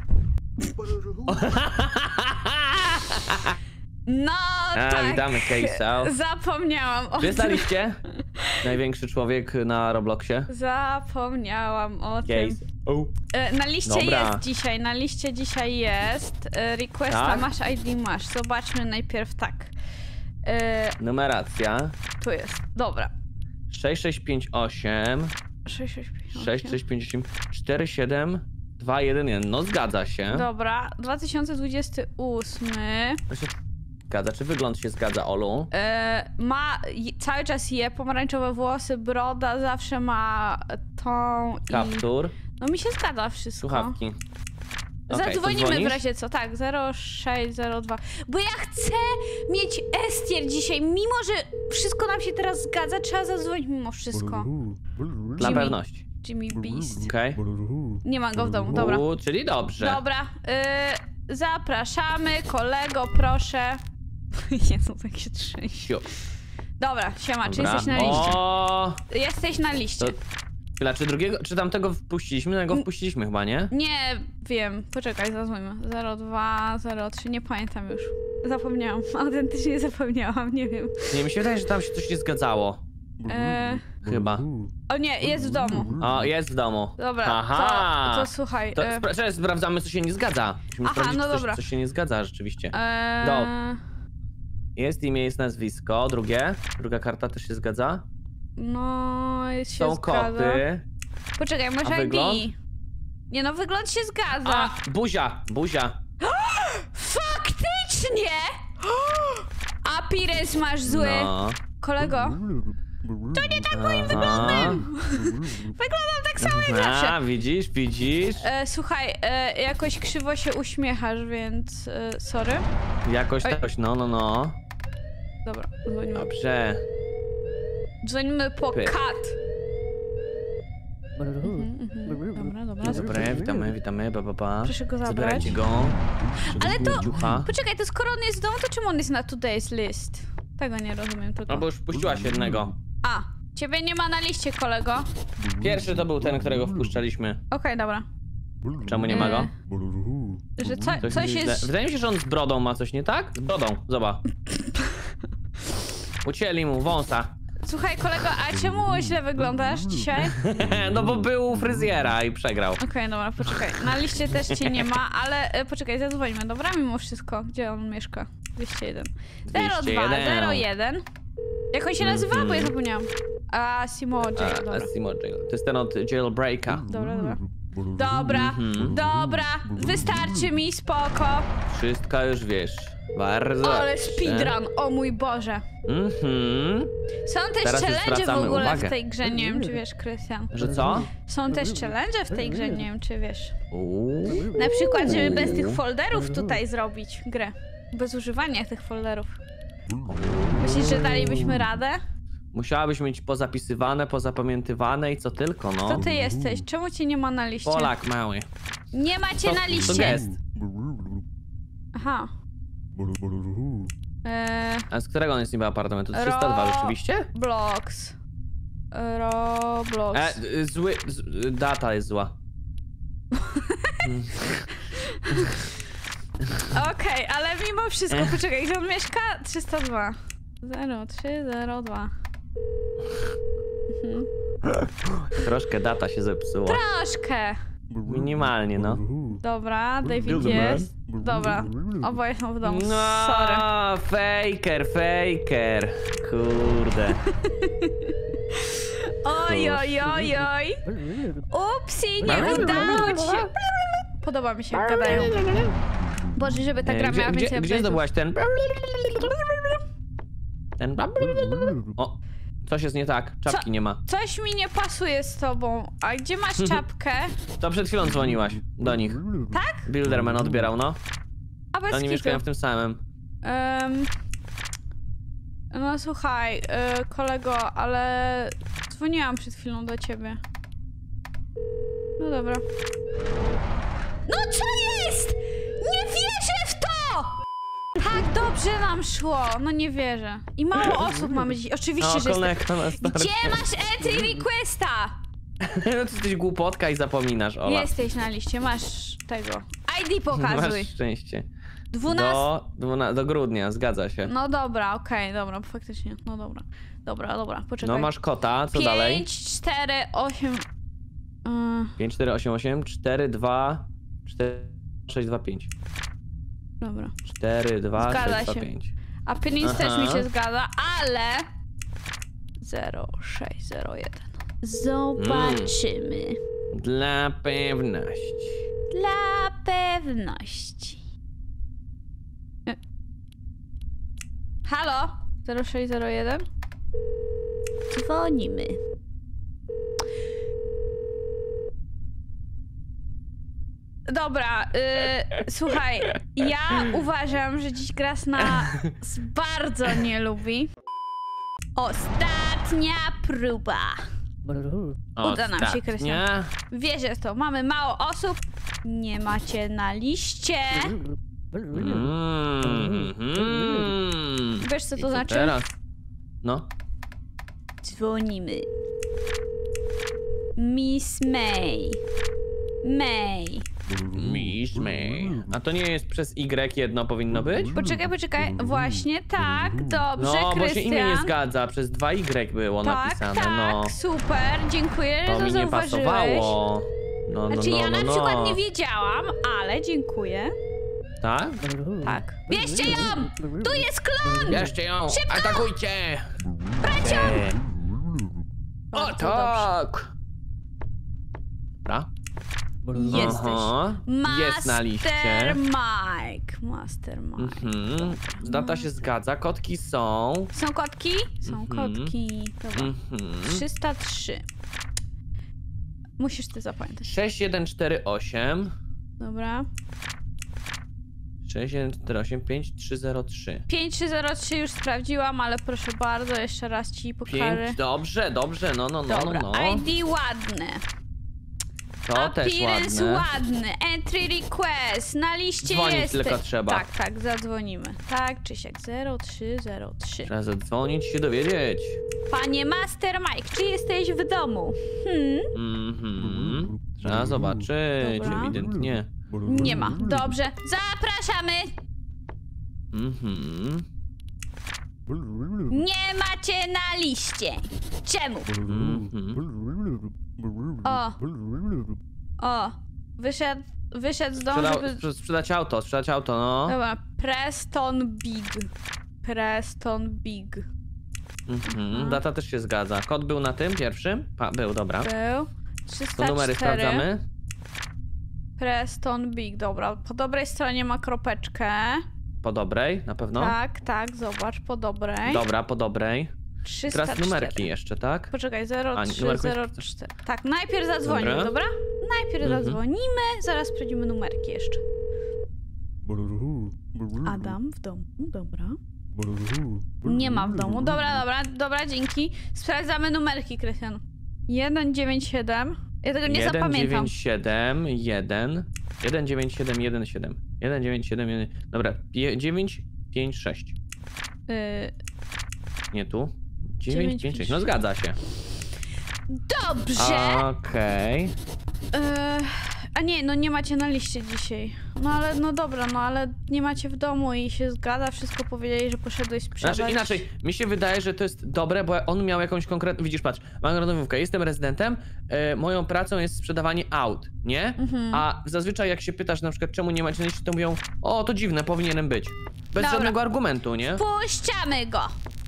No A, tak, witamy, Kejsał. zapomniałam o Czy jest na tym, liście? Największy człowiek na Robloxie? zapomniałam o tym. Case. Oh. E, Na liście Dobra. jest dzisiaj, na liście dzisiaj jest, e, requesta Tak? masz, I D masz, zobaczmy najpierw tak. E, Numeracja Tu jest, dobra. sześć sześć pięć osiem sześć, sześć, pięć, sześć osiem. sześć pięć osiem cztery siedem dwa jeden jeden. No zgadza się. Dobra, dwa tysiące dwudziesty ósmy. To się zgadza. Czy wygląd się zgadza, Olu? E, ma, je, cały czas je, pomarańczowe włosy, broda, zawsze ma tą i... Kaptur, No mi się zgadza wszystko. słuchawki. Okej, to Zadzwonimy w dzwonisz? razie co, tak, zero sześć zero dwa. Bo ja chcę mieć Estier dzisiaj, mimo że wszystko nam się teraz zgadza, trzeba zadzwonić mimo wszystko. Dla Jimmy. pewności. Jimmy Beast. Okej. Nie ma go w domu, dobra. U, czyli dobrze. Dobra, y, zapraszamy, kolego, proszę. Jezu, tak się trzęsie. Siu. Dobra, siema, czy Dobra. jesteś na liście? O, Jesteś na liście. to... Chwila, czy drugiego, czy tamtego wpuściliśmy? No go wpuściliśmy chyba, nie? Nie wiem, poczekaj, zadzwońmy. zero dwa zero trzy, nie pamiętam już. Zapomniałam, autentycznie zapomniałam, nie wiem. Nie, mi się wydaje, że tam się coś nie zgadzało. E, Chyba. o nie, jest w domu. O, jest w domu. Dobra, Aha. to, to słuchaj. To e, spra czekaj, sprawdzamy, co się nie zgadza. Musimy Aha, sprawdzić, no czy coś, dobra. co się nie zgadza rzeczywiście. e, Do. Jest imię, jest nazwisko. Drugie. Druga karta też się zgadza. No, jest się Są zgadza. koty. Poczekaj, może A I D. wygląd? Nie no, wygląd się zgadza. A, buzia, buzia. Faktycznie! Appearance masz zły. No. Kolego, To nie tak moim wyglądem. wyglądam tak samo jak zawsze. A, widzisz, widzisz? E, słuchaj, e, jakoś krzywo się uśmiechasz, więc e, sorry. Jakoś Oj. coś, no, no, no. Dobra, dzwonimy. Dobrze. Dzwonimy po Pyk. kat. Mhm, mhm. Dobra, dobra. Dzień dobry, witamy, witamy, ba, ba, ba. Proszę go zabrać. Zabierajcie go. Ale to- Ciucha. Poczekaj, to skoro on jest w domu, to czemu on jest na today's list? Tego nie rozumiem tylko. No bo już wpuściłaś jednego. A, ciebie nie ma na liście, kolego. Pierwszy to był ten, którego wpuszczaliśmy. Okej, dobra. Czemu nie ma go? E, że co, Coś coś mi się jest... źle- Wydaje mi się, że on z brodą ma coś nie tak? Z brodą, zobacz. Ucięli mu wąsa. Słuchaj, kolego, a czemu źle wyglądasz dzisiaj? No bo był u fryzjera i przegrał. Okej, dobra, poczekaj. Na liście też cię nie ma, ale e, poczekaj, zadzwońmy, dobra? Mimo wszystko. Gdzie on mieszka? dwieście jeden. zero dwa zero jeden. Jak on się nazywa? Bo ja zapomniałam. A, Simo J, A, dobra. a Simo Jail. To jest ten od Jailbreaka. Dobra, dobra. Dobra, Mhm. dobra, wystarczy mi, spoko. Wszystko już wiesz. Bardzo Ale dobrze. speedrun, o mój Boże. Mhm. Są też Teraz już challenge w zwracamy ogóle uwagę. w tej grze, nie wiem czy wiesz, Krystian. Że co? Są też challenge w tej grze, nie wiem czy wiesz. Uuu. Na przykład, żeby bez tych folderów tutaj zrobić grę. Bez używania tych folderów. Myślisz, że dalibyśmy radę? Musiałabyś mieć pozapisywane, pozapamiętywane i co tylko, no. Kto ty jesteś? Czemu cię nie ma na liście? Polak mały. Nie macie To- na To liście. gest. Aha. Eee, A z którego on jest niby apartamentu? trzysta dwa Ro- rzeczywiście? Blocks. Roblox. E, y, zły, z, y, data jest zła. Okej, ale mimo wszystko, poczekaj, gdzie on mieszka? trzysta dwa. zero trzy zero dwa. Mhm. Troszkę data się zepsuła. Troszkę. Minimalnie, no. Dobra, David jest. Dobra, oboje są w domu. No, Sorry. faker, faker. Kurde. Oj, oj, oj, oj. Upsi, nie udało ci się. Podoba mi się, jak gadają. Boże, żeby ta gra Gdzie, miała gdzie, więcej gdzie update'ów. zdobyłaś ten... Ten... O, Coś jest nie tak, czapki Co? nie ma. Coś mi nie pasuje z tobą. A gdzie masz czapkę? To przed chwilą dzwoniłaś do nich. Tak? Builderman odbierał, no. A bez Oni kitu. mieszkają w tym samym. Em, no słuchaj, y, kolego, ale dzwoniłam przed chwilą do ciebie. No dobra. No co jest? Nie wierzę w to! Tak dobrze nam szło, no nie wierzę. I mało osób mamy dziś. Oczywiście, No, że jest... konekta na starcie. Gdzie masz entry requesta? No ty jesteś głupotka i zapominasz, Ola. Jesteś na liście, masz tego. I D pokazuj. Masz szczęście. dwunastego. Do, dwuna, do grudnia, zgadza się. No dobra, okej, dobra, faktycznie. No dobra. Dobra, dobra, poczekaj. No masz kota, co pięć, dalej? pięć, cztery, osiem... Yy, pięć, cztery, osiem, osiem, cztery, dwa, cztery, sześć, dwa, pięć. dobra. cztery, dwa, Zgadza sześć, dwa, się. pięć. A Prince też Aha. mi się zgadza, ale... zero, sześć, zero, jeden. Zobaczymy. Dla pewności. Dla pewności. Y. Halo? zero sześć zero jeden? Dzwonimy. Dobra, y, słuchaj, ja uważam, że dziś gra nas bardzo nie lubi. Ostatnia próba. Uda nam się, Ostatnia. Krystian. Wierzę w to, mamy mało osób, nie macie na liście. Mm, mm. Wiesz, co to I co znaczy? teraz? No. Dzwonimy. Miss May. May. Miss May. A to nie jest przez Y jedno powinno być? Poczekaj, poczekaj. Właśnie tak, dobrze, No, bo się imię nie Krystian. zgadza. Przez dwa Y było Tak, napisane, tak, no. super, dziękuję, To że to mi nie zauważyłeś. pasowało. No, no, Znaczy no, ja no, na no. przykład nie wiedziałam, ale dziękuję. Tak? Tak. Bierzcie ją! Tu jest klon! Bierzcie ją! Atakujcie! Brać ją! E. O Bardzo tak! Dobra. Jesteś. Aha. Jest na Master liście. Mike. Master Mike. Mhm. Data się zgadza, kotki są. Są kotki? Są Mhm. kotki. Dobra. Mhm. trzysta trzy. Musisz ty zapamiętać. sześć jeden cztery osiem. Dobra. sześć jeden cztery osiem pięć trzy zero trzy. pięć trzy zero trzy już sprawdziłam, ale proszę bardzo, jeszcze raz ci pokażę. pięć, dobrze, dobrze, no, no, no, Dobra, no, no. I D ładne. To też Appearance ładne. ładny. Entry request. Na liście Dzwonić jest. tylko trzeba. Tak, tak, zadzwonimy. Tak czy siak. zero trzy zero trzy. Trzeba zadzwonić, się dowiedzieć. Panie Master Mike, czy jesteś w domu? Hmm? Mhm. Trzeba zobaczyć, Dobra. ewidentnie. Nie ma. Dobrze. Zapraszamy. Mhm. Nie macie na liście. Czemu? Mhm. O. O. Wyszedł, wyszedł z domu, Sprzedał, żeby... sprze- sprzedać auto, sprzedać auto, no. Dobra. Preston Big. Preston Big. Mhm. Data też się zgadza. Kod był na tym pierwszym? Pa, był, dobra. Był. To trzysta numery cztery. sprawdzamy. Preston Big, dobra. Po dobrej stronie ma kropeczkę. Po dobrej, na pewno. Tak, tak, zobacz, po dobrej. Dobra, po dobrej. trzysta cztery. Teraz numerki jeszcze, tak? Poczekaj, zero A, trzy numerku zero jest- cztery. Tak, najpierw zadzwonimy, Dobra. dobra? Najpierw Mhm. zadzwonimy, zaraz sprawdzimy numerki jeszcze. Adam w domu, dobra. Nie ma w domu, dobra, dobra, dobra, dzięki. Sprawdzamy numerki, Krystian. jeden dziewięć siedem. Ja tego nie jeden zapamiętam. dziewięć siedem jeden jeden dziewięć siedem jeden siedem jeden dziewięć siedem jeden. Dobra, dziewięć pięć sześć. Yy, Nie tu. dziewięć, dziewięć pięć sześć. No zgadza się. dobrze. Okej. Yy, a nie, no nie macie na liście dzisiaj. No ale, no dobra, no ale nie macie w domu i się zgadza, wszystko powiedzieli, że poszedłeś sprzedać. Znaczy inaczej, mi się wydaje, że to jest dobre, bo on miał jakąś konkretną. Widzisz, patrz, mam granowówkę, jestem rezydentem, e, moją pracą jest sprzedawanie aut, nie? Mhm. A zazwyczaj jak się pytasz na przykład, czemu nie macie na liście, to mówią, o, to dziwne, powinienem być. Bez Dobra. żadnego argumentu, nie? Puszczamy go.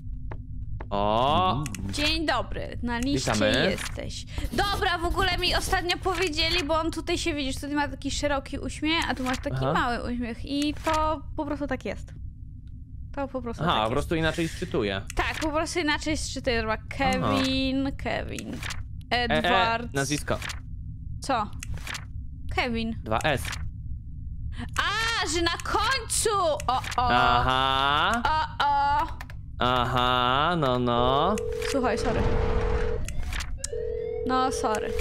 O, Dzień dobry, na liście Witamy. jesteś. Dobra, w ogóle mi ostatnio powiedzieli, bo on tutaj się widzisz, tutaj ma taki szeroki uśmiech, a tu masz taki Aha. mały uśmiech i to po prostu tak jest. To po prostu Aha, tak po jest. prostu inaczej sczytuję. Tak, po prostu inaczej szczytuję. Dobra, Kevin, Aha. Kevin, Edward. E, e, nazwisko. Co? Kevin. dwa S. A, że na końcu! O, o. Aha. O, o. Aha, no, no. Słuchaj, sorry. No, sorry.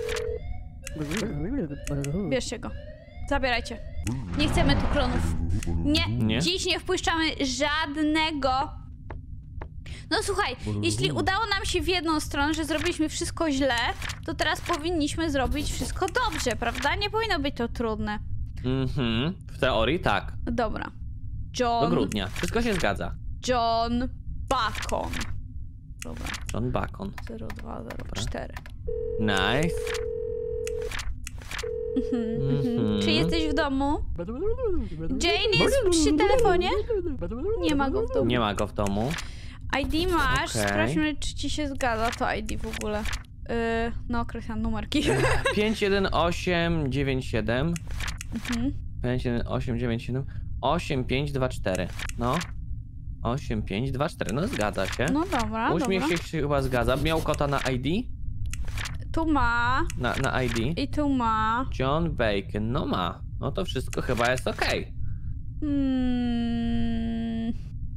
Bierzcie go. Zabierajcie. Nie chcemy tu klonów. Nie, Nie? dziś nie wpuszczamy żadnego. No słuchaj, jeśli udało nam się w jedną stronę, że zrobiliśmy wszystko źle, to teraz powinniśmy zrobić wszystko dobrze, prawda? Nie powinno być to trudne. Mhm, w teorii tak. Dobra. Do John... grudnia. Wszystko się zgadza. John Bacon. Dobra. John Bacon. zero dwa zero cztery. Nice. Mhm, mhm. Mhm. Czy jesteś w domu? Jane jest przy telefonie? Nie ma go w domu. Nie ma go w domu. I D masz, Okej. sprawdźmy, czy ci się zgadza to I D w ogóle. Yy, no, określam numerki. pięć jeden osiem dziewięć siedem. Mhm. pięć jeden osiem dziewięć siedem. osiem pięć dwa cztery. No. osiem pięć dwa cztery. No zgadza się. No dobra, Uśmiech dobra. się, się chyba zgadza. Miał kota na I D? Tu ma Na, na I D? i tu ma. John Bacon. No ma. No to wszystko chyba jest okej. Hmm.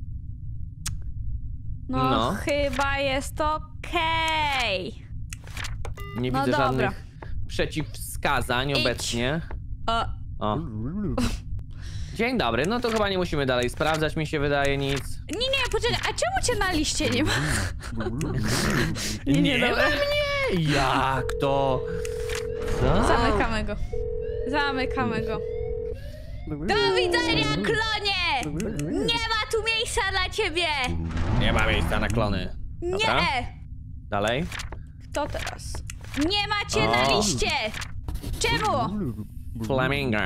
No, No. chyba jest okej. Nie No widzę dobra. żadnych przeciwwskazań Idź. obecnie. O, O. Dzień dobry, no to chyba nie musimy dalej sprawdzać, mi się wydaje nic. nie, nie, poczekaj, a czemu cię na liście nie ma? Nie, nie, nie dobra. mnie! Jak to? Co? Zamykamy go. Zamykamy go. Do widzenia, klonie! Nie ma tu miejsca dla ciebie! Nie ma miejsca na klony. Dobra. Nie! Dalej. Kto teraz? Nie macie na O. liście! Czemu? Flamingo.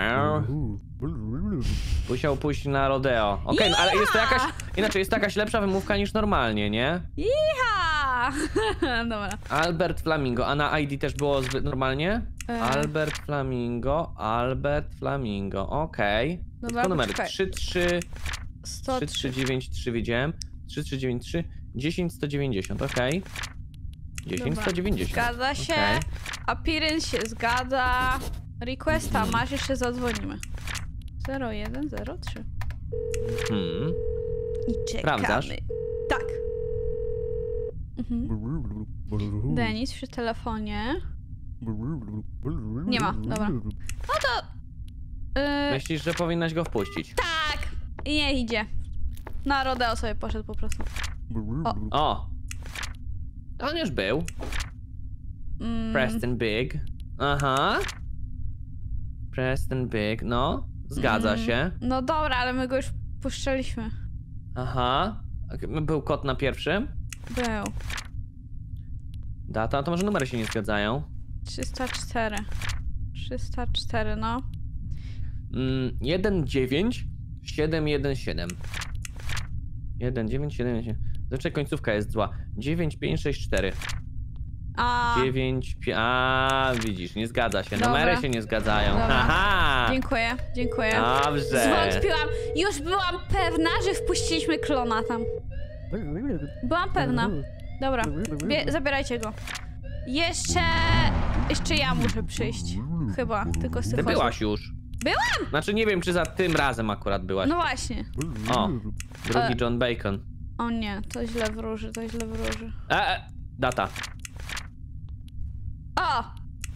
Musiał pójść na rodeo. Okej, no, ale jest to jakaś... Inaczej, jest to jakaś lepsza wymówka niż normalnie, nie? Iha! Dobra. Albert Flamingo, a na I D też było zwy- normalnie? E. Albert Flamingo, Albert Flamingo, okej. Dobra, Tylko numer poczekaj. trzy trzy sto trzy trzy dziewięć trzy widziałem. trzy trzy dziewięć trzy, dziesięć sto dziewięćdziesiąt, okej. dziesięć Dobra. sto dziewięćdziesiąt. Zgadza się. Okej. Appearance się zgadza. Requesta masz, jeszcze zadzwonimy. zero jeden zero trzy. Hmm. I czekamy. Sprawdzasz? Tak. Mhm. Denis przy telefonie. Nie ma, dobra. No to... Yy, Myślisz, że powinnaś go wpuścić? tak! I nie idzie. Na rodeo sobie poszedł po prostu. O. O! On już był. Mm, Preston Big. Aha. Preston Big, no. Zgadza Mm. się. No dobra, ale my go już puszczaliśmy. Aha. Był kot na pierwszym. Był. Data, to może numery się nie zgadzają. trzysta cztery. trzysta cztery, no. Mm, jeden dziewięć siedem jeden siedem. jeden dziewięć siedem jeden siedem. Zawsze końcówka jest zła. dziewięć pięć sześć cztery. A, dziewięć pi- A, widzisz, nie zgadza się. Dobra. Numery się nie zgadzają. Dobra. Haha! dziękuję, dziękuję. Dobrze. Zwątpiłam. Już byłam pewna, że wpuściliśmy klona tam. Byłam pewna. Dobra, bie- zabierajcie go. Jeszcze... Jeszcze ja muszę przyjść. Chyba, tylko z tych Ty osób. byłaś już. Byłam? Znaczy nie wiem, czy za tym razem akurat byłaś. No właśnie. O, drugi E. John Bacon. O nie, to źle wróży, to źle wróży. E, e, data. O!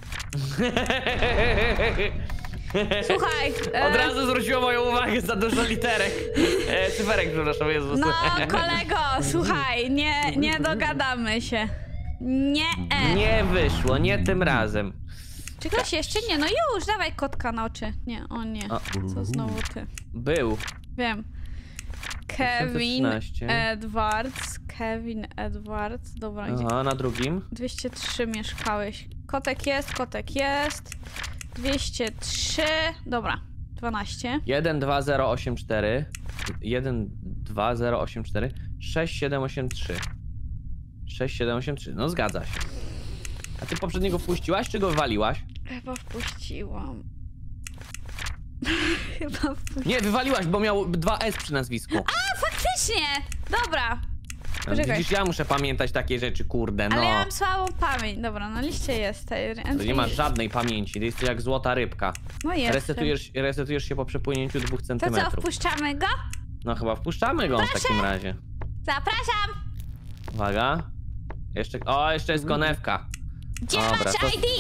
Słuchaj. e, Od razu zwróciło moją uwagę za dużo literek. E, cyferek, przepraszam, Jezus. No, kolego, słuchaj, nie, nie dogadamy się. Nie. E. Nie wyszło, nie tym razem. Czy ktoś jeszcze? Nie, no już, dawaj kotka na oczy. Nie, o nie. O. Co znowu ty? Był. Wiem. Kevin dwa tysiące trzynaście. Edwards. Kevin Edwards. Dobra, gdzie? Aha, na drugim. dwieście trzy mieszkałeś. Kotek jest, kotek jest. dwieście trzy. Dobra, dwanaście. jeden dwa zero osiem cztery. jeden dwa zero osiem cztery. sześć siedem osiem trzy. sześć siedem osiem trzy. No zgadza się. A ty poprzedniego wpuściłaś, czy go wywaliłaś? Chyba wpuściłam. Chyba wpuściłam. Nie, wywaliłaś, bo miał dwa S przy nazwisku. A, faktycznie! Dobra. Poczekaj. Widzisz, ja muszę pamiętać takie rzeczy, kurde, no. Ale ja mam słabą pamięć. Dobra, na liście jest. To nie masz żadnej pamięci, ty jesteś jak złota rybka. No jest. Resetujesz, resetujesz się po przepłynięciu dwóch To co, centymetrów. wpuszczamy go? No chyba wpuszczamy go w takim razie. Zapraszam! Uwaga. Jeszcze, o, jeszcze jest konewka. Gdzie Dobra, masz to- I D?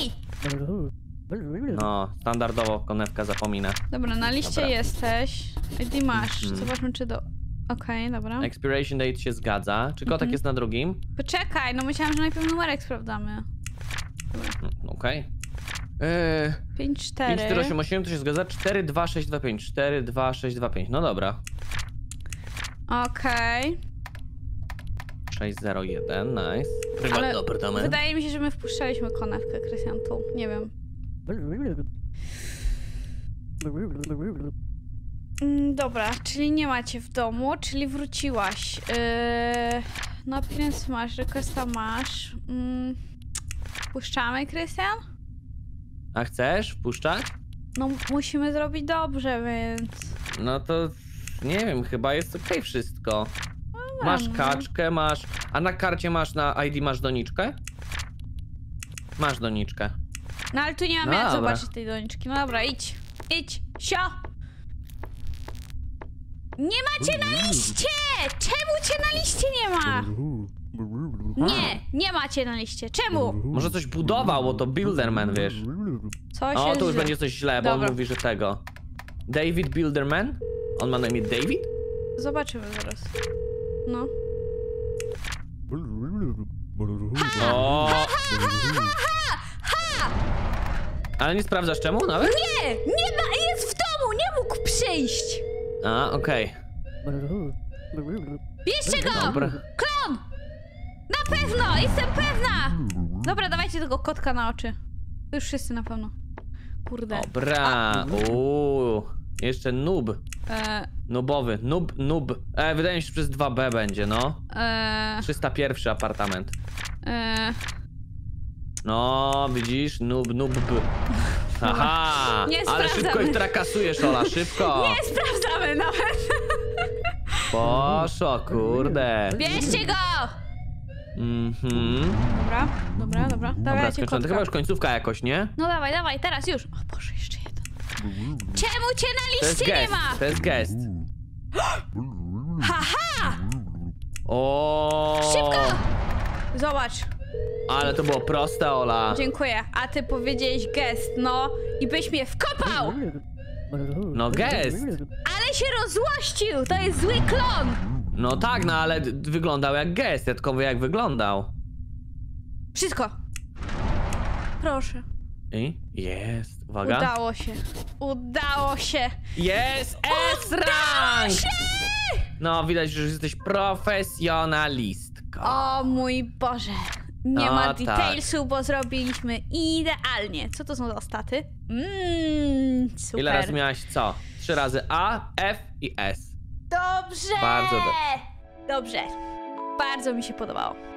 No, standardowo konewka zapomina. Dobra, na liście Dobra. jesteś. I D masz. Mhm. Zobaczmy, czy do... Okej, dobra. Expiration date się zgadza. Czy kotek Mhm. jest na drugim? Poczekaj, no myślałam, że najpierw numerek sprawdzamy. No, okej. Eee, pięć pięć cztery. cztery osiem osiem to się zgadza. cztery dwa sześć dwa pięć. cztery dwa sześć dwa pięć. No dobra. Okej. sześć zero jeden, nice. Prywatny Ale apartament. wydaje mi się, że my wpuszczaliśmy konewkę, Krystian, tu. Nie wiem. Mm, dobra, czyli nie macie w domu, czyli wróciłaś. Yy, no, appearance masz, requesta masz. Yy, puszczamy, Krystian? A chcesz wpuszczać? No, musimy zrobić dobrze, więc... No to nie wiem, chyba jest okej wszystko. Masz no. kaczkę, masz. A na karcie masz na I D masz doniczkę? Masz doniczkę. No, ale tu nie mam No jak dobra. zobaczyć tej doniczki. No dobra, idź. Idź. Sio! Nie macie na liście! Czemu cię na liście nie ma? Nie, nie macie na liście. Czemu? Może coś budował, bo to Builderman, wiesz. Co się O, to już źle- będzie coś źle, bo Dobra. on mówi, że tego. David Builderman? On ma na imię David? Zobaczymy zaraz. No. O! Ale nie sprawdzasz czemu nawet? Nie! Nie ma! Jest w domu! Nie mógł przyjść! A, okej. Bierzcie go! Dobra. Klon! Na pewno! Jestem pewna! Dobra, dawajcie tego kotka na oczy. To już wszyscy na pewno. Kurde. Dobra. Uuu. Jeszcze noob. E, Nubowy. Noob, noob. E, wydaje mi się, że przez dwa B będzie, no. e, trzysta jeden apartament. e, No, widzisz? Noob, noob. b. Aha! Nie Ale sprawdzamy. szybko ich trakasujesz, Ola, szybko! nie sprawdzamy nawet! Poszło, kurde. Bierzcie go! Mhm. Dobra, dobra, dobra. Dobra, Dawajcie skończone. To kotka. chyba już końcówka jakoś, nie? No dawaj, dawaj, teraz już. O Boże, jeszcze jeden. Czemu cię na To jest liście nie gest, ma? to jest gest. Haha! O. Szybko! Zobacz. Ale to było proste, Ola. Dziękuję. A ty powiedziałeś gest, no. I byś mnie wkopał! No gest. Ale się rozłościł! To jest zły klon! No tak, no ale d- wyglądał jak gest, ja tylko mówię jak wyglądał. Wszystko. Proszę. I? Jest, uwaga. Udało się. Udało się. Jest S-rank! No widać, że jesteś profesjonalistką. O mój Boże. Nie O, ma tak. detailsu, bo zrobiliśmy idealnie. Co to są za staty? Mmm, super. Ile razy miałaś co? Trzy razy A, F i S. Dobrze! Bardzo dobrze. Dobrze. Bardzo mi się podobało.